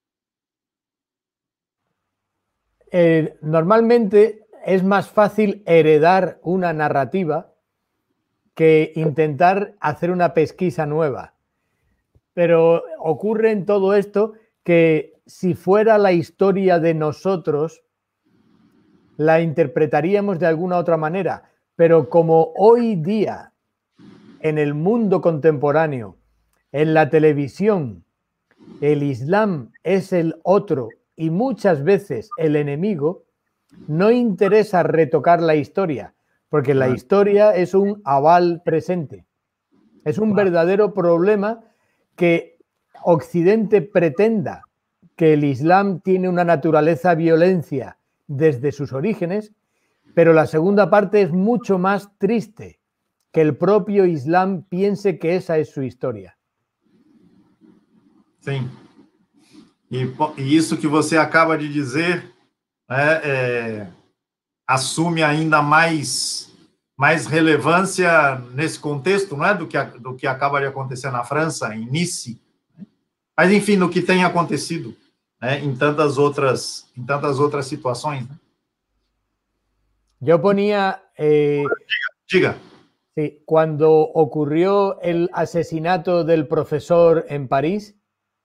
C: Eh, normalmente es más fácil heredar una narrativa que intentar hacer una pesquisa nueva. Pero ocurre en todo esto que si fuera la historia de nosotros, la interpretaríamos de alguna otra manera. Pero como hoy día, en el mundo contemporáneo, en la televisión, el Islam es el otro y muchas veces el enemigo, no interesa retocar la historia, porque la historia es un aval presente. Es un verdadero problema que Occidente pretenda que el Islam tiene una naturaleza violencia desde sus orígenes, pero la segunda parte es mucho más triste, que el propio Islam piense que esa es su historia.
B: Sim. E, e isso que você acaba de dizer é, é, assume ainda mais, mais relevância nesse contexto, não é? Do que, do que acaba de acontecer na França, em Nice. Mas, enfim, no que tem acontecido, né, em tantas outras, em tantas outras situações. Né?
C: Yo ponía... Eh,
B: diga.
C: Sí, cuando ocurrió el asesinato del profesor en París,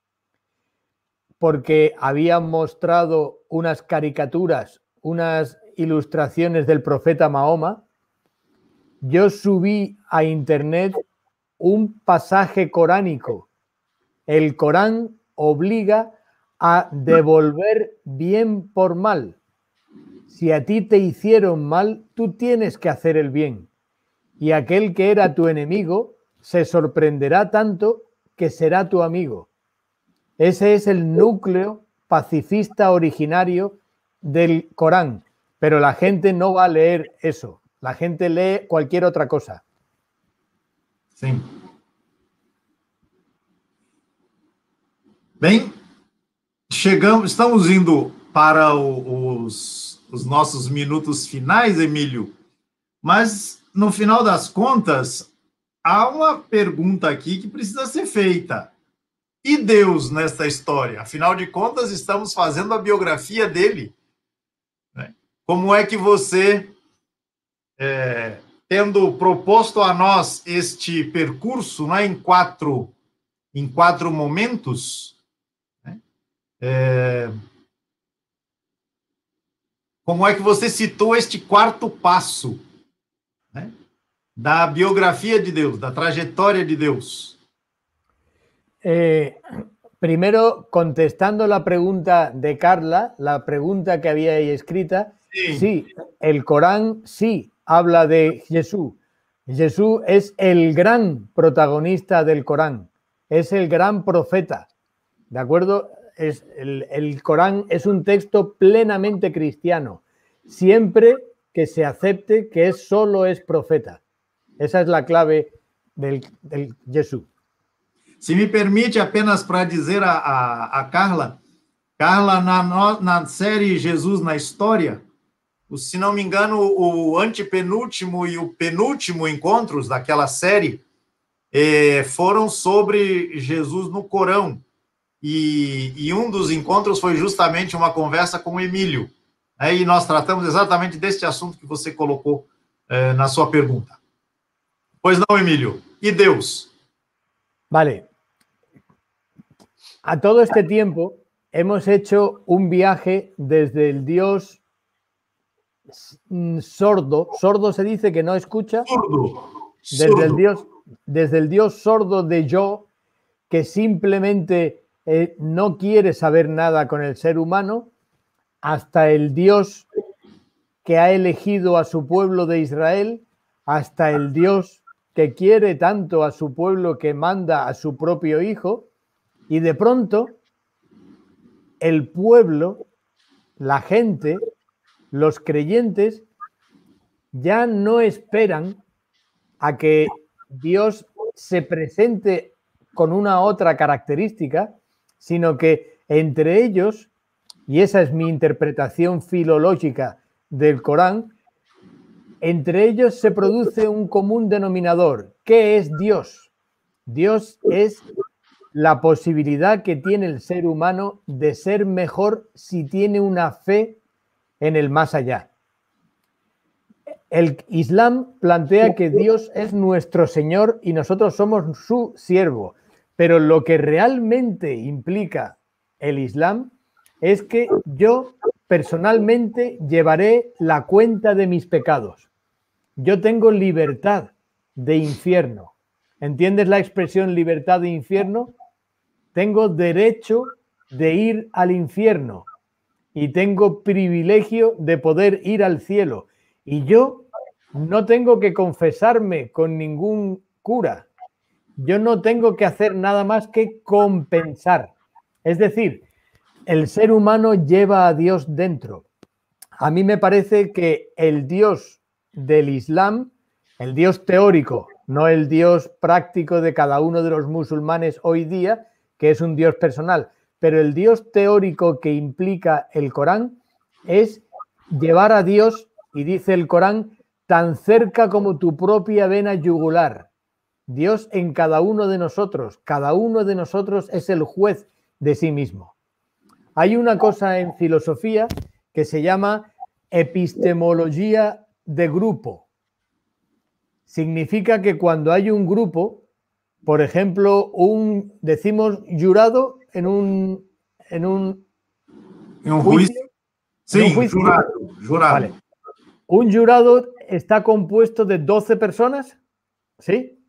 C: porque habían mostrado unas caricaturas, unas ilustraciones del profeta Mahoma, yo subí a internet un pasaje coránico. El Corán obliga a devolver bien por mal. Si a ti te hicieron mal, tú tienes que hacer el bien. Y aquel que era tu enemigo se sorprenderá tanto que será tu amigo. Ese es el núcleo pacifista originario del Corán. Pero la gente no va a leer eso. La gente lee cualquier otra cosa.
B: Sí. Bem, chegamos, estamos indo para o, os, os nossos minutos finais, Emílio, mas no final das contas, há uma pergunta aqui que precisa ser feita. E Deus nesta história? Afinal de contas, estamos fazendo a biografia dele. Né? Como é que você, é, tendo proposto a nós este percurso, né, em quatro, em quatro momentos, É... como é que você citou este quarto passo, né, da biografia de Deus, da trajetória de Deus?
C: Eh, primero, contestando la pregunta de Carla, la pregunta que había ahí escrita, sí, sí el Corán sí habla de Jesús. Jesús es el gran protagonista del Corán, es el gran profeta, ¿de acuerdo? Es el, el Corán es un texto plenamente cristiano, siempre que se acepte que es, solo es profeta. Esa es la clave del, del Jesús.
B: Se me permite, apenas para dizer a, a, a Carla, Carla, na, na série Jesus na História, se não me engano, o antepenúltimo e o penúltimo encontros daquela série eh, foram sobre Jesus no Corão. E, e um dos encontros foi justamente uma conversa com o Emílio. Né? E nós tratamos exatamente deste assunto que você colocou eh, na sua pergunta. Pois não, Emílio? E Deus?
C: Vale. A todo este tiempo hemos hecho un viaje desde el Dios sordo. Sordo se dice que no escucha.
B: Sordo.
C: Desde el Dios, desde el Dios sordo de yo, que simplemente eh, no quiere saber nada con el ser humano, hasta el Dios que ha elegido a su pueblo de Israel, hasta el Dios que quiere tanto a su pueblo que manda a su propio hijo, y de pronto el pueblo, la gente, los creyentes ya no esperan a que Dios se presente con una otra característica, sino que entre ellos, y esa es mi interpretación filológica del Corán, entre ellos se produce un común denominador. ¿Qué es Dios? Dios es la posibilidad que tiene el ser humano de ser mejor si tiene una fe en el más allá. El Islam plantea que Dios es nuestro Señor y nosotros somos su siervo, pero lo que realmente implica el Islam es que yo personalmente llevaré la cuenta de mis pecados. Yo tengo libertad de infierno. ¿Entiendes la expresión libertad de infierno? Tengo derecho de ir al infierno y tengo privilegio de poder ir al cielo. Y yo no tengo que confesarme con ningún cura. Yo no tengo que hacer nada más que compensar. Es decir, el ser humano lleva a Dios dentro. A mí me parece que el Dios del Islam, el Dios teórico, no el Dios práctico de cada uno de los musulmanes hoy día, que es un Dios personal, pero el Dios teórico que implica el Corán es llevar a Dios, y dice el Corán, tan cerca como tu propia vena yugular. Dios en cada uno de nosotros, cada uno de nosotros es el juez de sí mismo. Hay una cosa en filosofía que se llama epistemología de grupo. Significa que cuando hay un grupo, por ejemplo, un, decimos jurado en un, en un,
B: ¿En un juicio? juicio? Sí,
C: un juicio.
B: jurado. jurado.
C: Vale. Un jurado está compuesto de doce personas, ¿sí?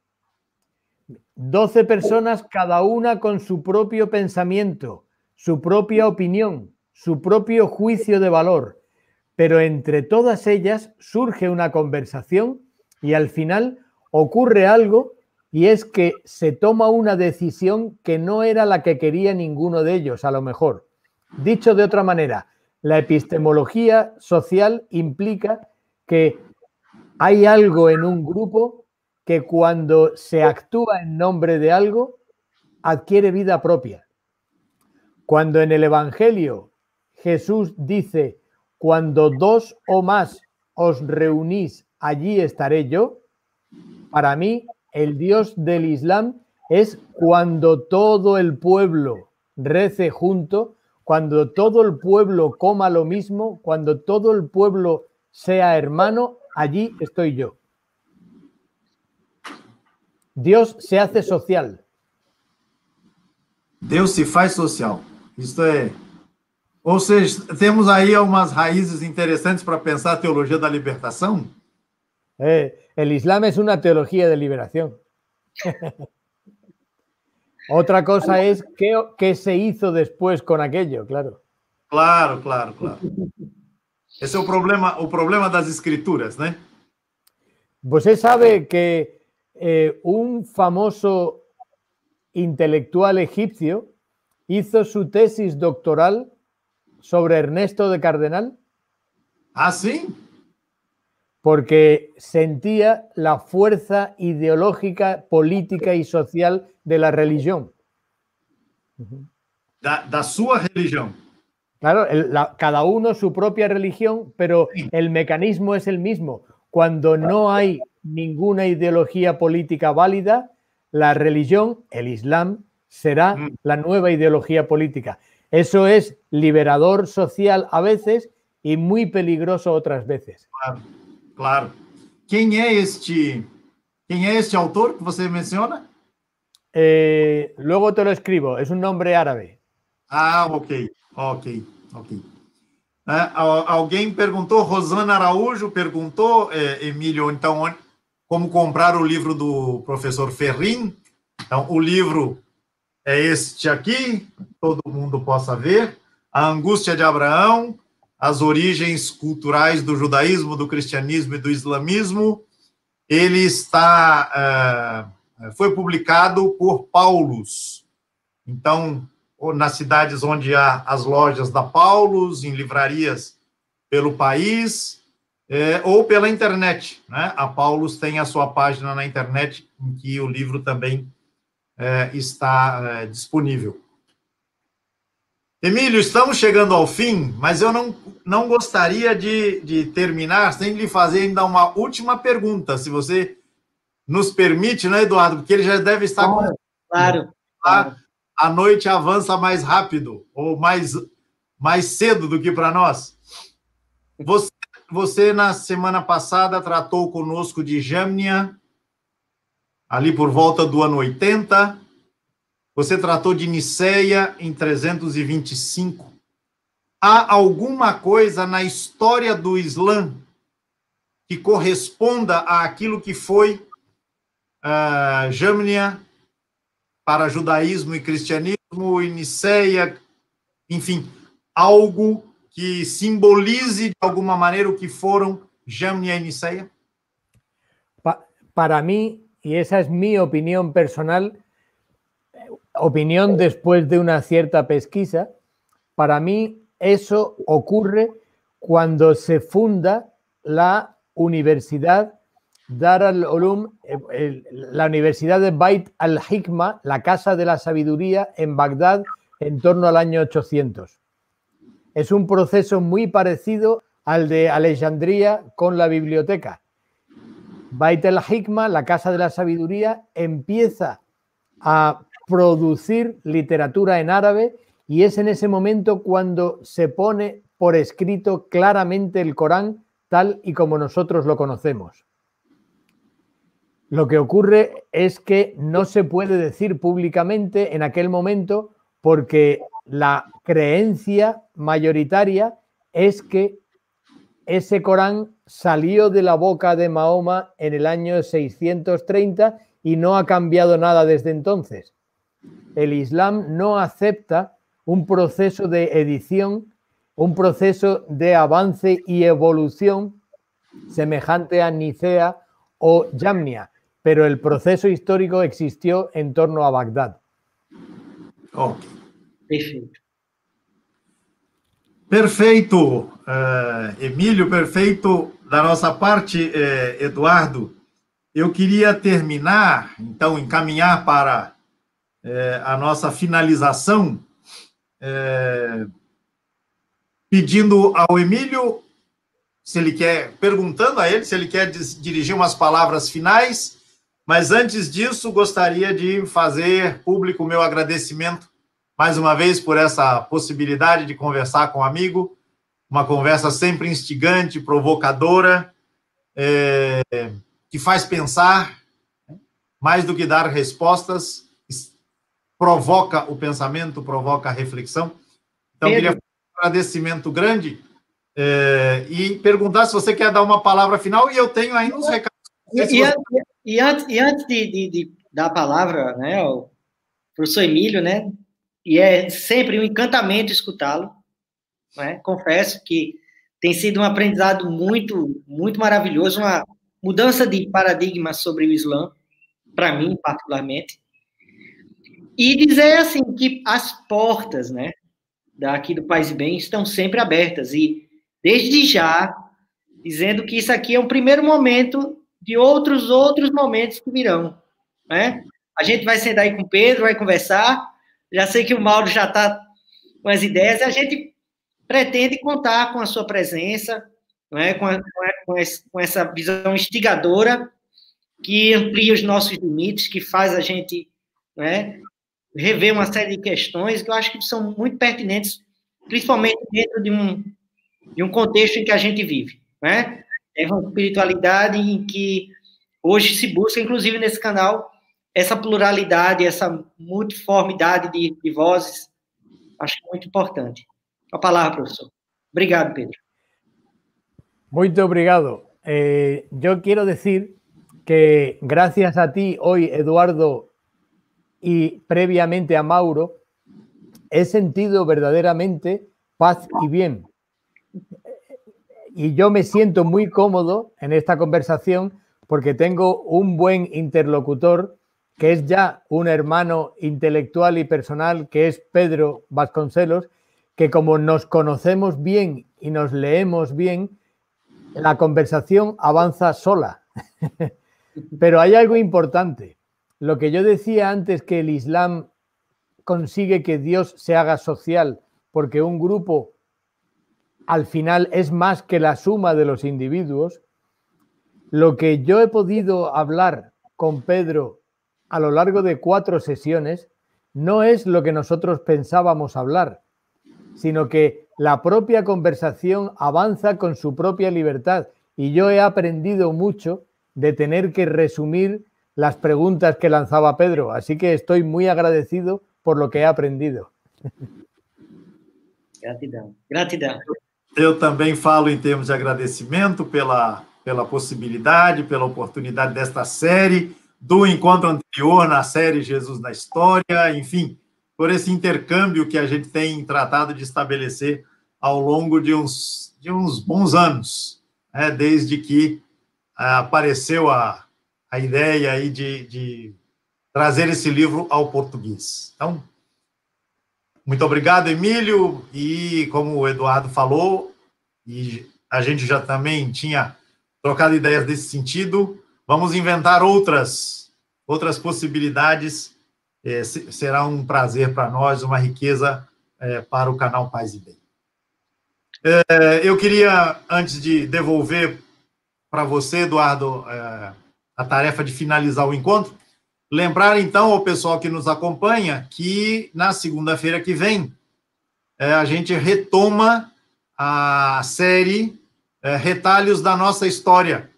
C: doce personas, cada una con su propio pensamiento, su propia opinión, su propio juicio de valor. Pero entre todas ellas surge una conversación y al final ocurre algo, y es que se toma una decisión que no era la que quería ninguno de ellos, a lo mejor. Dicho de otra manera, la epistemología social implica que hay algo en un grupo que cuando se actúa en nombre de algo adquiere vida propia. Cuando en el Evangelio Jesús dice, cuando dos o más os reunís, allí estaré yo, para mí el Dios del Islam es cuando todo el pueblo rece junto, cuando todo el pueblo coma lo mismo, cuando todo el pueblo sea hermano, allí estoy yo. Dios se hace social.
B: Deus se faz social. Isso é... Ou seja, temos aí algumas raízes interessantes para pensar a teologia da libertação.
C: Eh, el Islam es una teología de liberación. Otra cosa es qué, qué se hizo después con aquello, claro.
B: Claro, claro, claro. Ese é o problema, o problema das escrituras, né?
C: Você sabe que eh, un famoso intelectual egipcio hizo su tesis doctoral sobre Ernesto de Cardenal.
B: Ah, ¿sí?
C: Porque sentía la fuerza ideológica, política y social de la religión.
B: Da, da sua religión.
C: Claro, el, la, cada uno su propia religión, pero el mecanismo es el mismo. Cuando no hay ninguna ideología política válida, la religión, el Islam, será mm. la nueva ideología política. Eso es liberador social a veces y muy peligroso otras veces.
B: Claro, claro. Quem é este, quem é este autor que você menciona?
C: Eh, luego te lo escribo, es un nombre árabe.
B: Ah, ok, ok, ok. Uh, alguém perguntou, Rosana Araújo perguntou, eh, Emílio, então, como comprar o livro do professor Ferrin. Então, o livro é este aqui, todo mundo possa ver, A Angústia de Abraão, As Origens Culturais do Judaísmo, do Cristianismo e do Islamismo. Ele está, uh, foi publicado por Paulus. Então, nas cidades onde há as lojas da Paulus, em livrarias pelo país, é, ou pela internet, né? A Paulus tem a sua página na internet, em que o livro também é, está é, disponível. Emílio, estamos chegando ao fim, mas eu não, não gostaria de, de terminar sem lhe fazer ainda uma última pergunta, se você nos permite, né, Eduardo? Porque ele já deve estar...
A: Claro,
B: com...
A: claro, claro.
B: A noite avança mais rápido, ou mais, mais cedo do que para nós. Você, você, na semana passada, tratou conosco de Jamnia, ali por volta do ano oitenta. Você tratou de Niceia em trezentos e vinte e cinco. Há alguma coisa na história do Islã que corresponda àquilo que foi uh, Jamnia para judaísmo e cristianismo, e Niceia, enfim, algo que simbolize de alguma maneira o que foram Jamnia y Niceia?
C: Pa para mí, y esa es mi opinión personal, opinión después de una cierta pesquisa, para mí eso ocurre cuando se funda la Universidad Dar al-Ulum, la Universidad de Bait al-Hikma, la Casa de la Sabiduría en Bagdad en torno al año ochocientos. Es un proceso muy parecido al de Alejandría con la biblioteca. Bait al-Hikma, la Casa de la Sabiduría, empieza a producir literatura en árabe y es en ese momento cuando se pone por escrito claramente el Corán tal y como nosotros lo conocemos. Lo que ocurre es que no se puede decir públicamente en aquel momento porque la creencia mayoritaria es que ese Corán salió de la boca de Mahoma en el año seiscientos treinta y no ha cambiado nada desde entonces. El Islam no acepta un proceso de edición, un proceso de avance y evolución semejante a Nicea o Jamnia, pero el proceso histórico existió en torno a Bagdad.
B: Oh.
A: Perfeito.
B: Perfeito, uh, Emílio, perfeito da nossa parte, eh, Eduardo. Eu queria terminar, então, encaminhar para eh, a nossa finalização, eh, pedindo ao Emílio, se ele quer, perguntando a ele se ele quer dirigir umas palavras finais, mas antes disso, gostaria de fazer público o meu agradecimento mais uma vez por essa possibilidade de conversar com um amigo, uma conversa sempre instigante, provocadora, é, que faz pensar, mais do que dar respostas, provoca o pensamento, provoca a reflexão. Então, Pedro, queria fazer um agradecimento grande é, e perguntar se você quer dar uma palavra final, e eu tenho ainda uns recados.
A: E, e, você... e antes, e antes de, de, de dar a palavra, né, ao professor Emílio, né, e é sempre um encantamento escutá-lo, né? Confesso que tem sido um aprendizado muito, muito maravilhoso, uma mudança de paradigma sobre o Islã, para mim, particularmente. E dizer, assim, que as portas, né, daqui do Paz e Bem estão sempre abertas, e desde já, dizendo que isso aqui é um primeiro momento de outros, outros momentos que virão, né? A gente vai sentar aí com o Pedro, vai conversar. Já sei que o Mauro já está com as ideias, a gente pretende contar com a sua presença, né, com, a, com, a, com essa visão instigadora que amplia os nossos limites, que faz a gente, né, rever uma série de questões que eu acho que são muito pertinentes, principalmente dentro de um, de um contexto em que a gente vive, né? É uma espiritualidade em que hoje se busca, inclusive nesse canal, essa pluralidade, essa multiformidade de, de vozes, acho muito importante. A palavra, profesor. Obrigado, Pedro.
C: Muito obrigado. Eh, yo quiero decir que gracias a ti hoy, Eduardo, y previamente a Mauro, he sentido verdaderamente paz y bien. Y yo me siento muy cómodo en esta conversación porque tengo un buen interlocutor que es ya un hermano intelectual y personal, que es Pedro Vasconcelos, que como nos conocemos bien y nos leemos bien, la conversación avanza sola. Pero hay algo importante. Lo que yo decía antes, que el Islam consigue que Dios se haga social, porque un grupo al final es más que la suma de los individuos. Lo que yo he podido hablar con Pedro a lo largo de cuatro sesiones no es lo que nosotros pensábamos hablar, sino que la propia conversación avanza con su propia libertad. Y yo he aprendido mucho de tener que resumir las preguntas que lanzaba Pedro. Así que estoy muy agradecido por lo que he aprendido.
A: Gratidão, gratidão.
B: Eu também falo em termos de agradecimento pela, pela possibilidade, pela oportunidade desta série, do encontro anterior na série Jesus na História, enfim, por esse intercâmbio que a gente tem tratado de estabelecer ao longo de uns, de uns bons anos, né, desde que ah, apareceu a, a ideia aí de, de trazer esse livro ao português. Então, muito obrigado, Emílio, e como o Eduardo falou, e a gente já também tinha trocado ideias nesse sentido, vamos inventar outras, outras possibilidades. É, será um prazer para nós, uma riqueza é, para o canal Paz e Bem. É, eu queria, antes de devolver para você, Eduardo, é, a tarefa de finalizar o encontro, lembrar, então, ao pessoal que nos acompanha que, na segunda-feira que vem, é, a gente retoma a série é, Retalhos da Nossa História,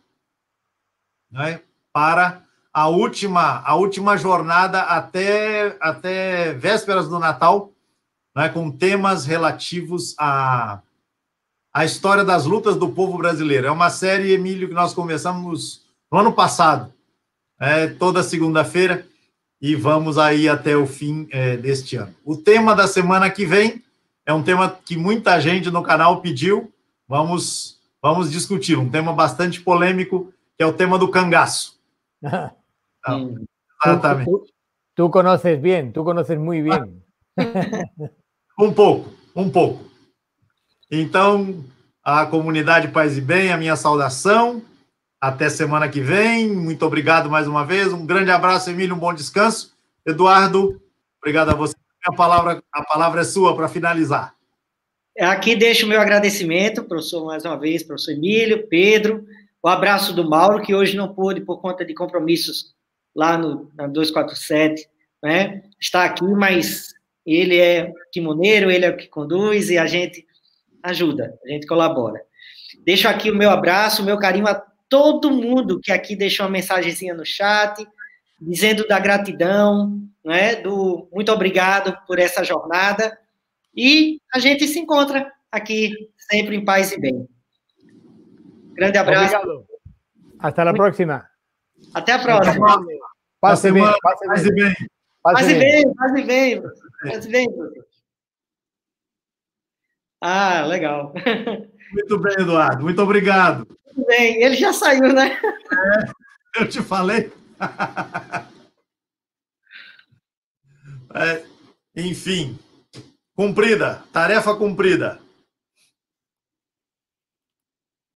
B: né, para a última, a última jornada até, até vésperas do Natal, né, com temas relativos à, à história das lutas do povo brasileiro. É uma série, Emílio, que nós começamos no ano passado, é, toda segunda-feira, e vamos aí até o fim é, deste ano. O tema da semana que vem é um tema que muita gente no canal pediu, vamos, vamos discutir, um tema bastante polêmico, que é o tema do cangaço. Então, exatamente.
C: Tú, tú, tú conoces bien, tú conoces muy bien.
B: Um pouco, um pouco. Então, a comunidade Paz e Bem, a minha saudação. Até semana que vem. Muito obrigado mais uma vez. Um grande abraço, Emílio. Um bom descanso. Eduardo, obrigado a você. A palavra, a palavra é sua para finalizar.
A: Aqui deixo o meu agradecimento, professor, mais uma vez, professor Emílio, Pedro, o abraço do Mauro, que hoje não pôde, por conta de compromissos lá no na duzentos e quarenta e sete, né? Está aqui, mas ele é timoneiro, ele é o que conduz e a gente ajuda, a gente colabora. Deixo aqui o meu abraço, o meu carinho a todo mundo que aqui deixou uma mensagenzinha no chat, dizendo da gratidão, né, do muito obrigado por essa jornada, e a gente se encontra aqui sempre em paz e bem. Grande abraço.
C: Obrigado. Hasta la próxima.
A: Até a próxima.
C: Pase bem,
B: pase bem.
A: Pase bem, pase bem. Pase bem. Ah, legal.
B: Muito bem, Eduardo. Muito obrigado.
A: Muito bem. Ele já saiu, né?
B: É, eu te falei. É, enfim, cumprida. Tarefa cumprida.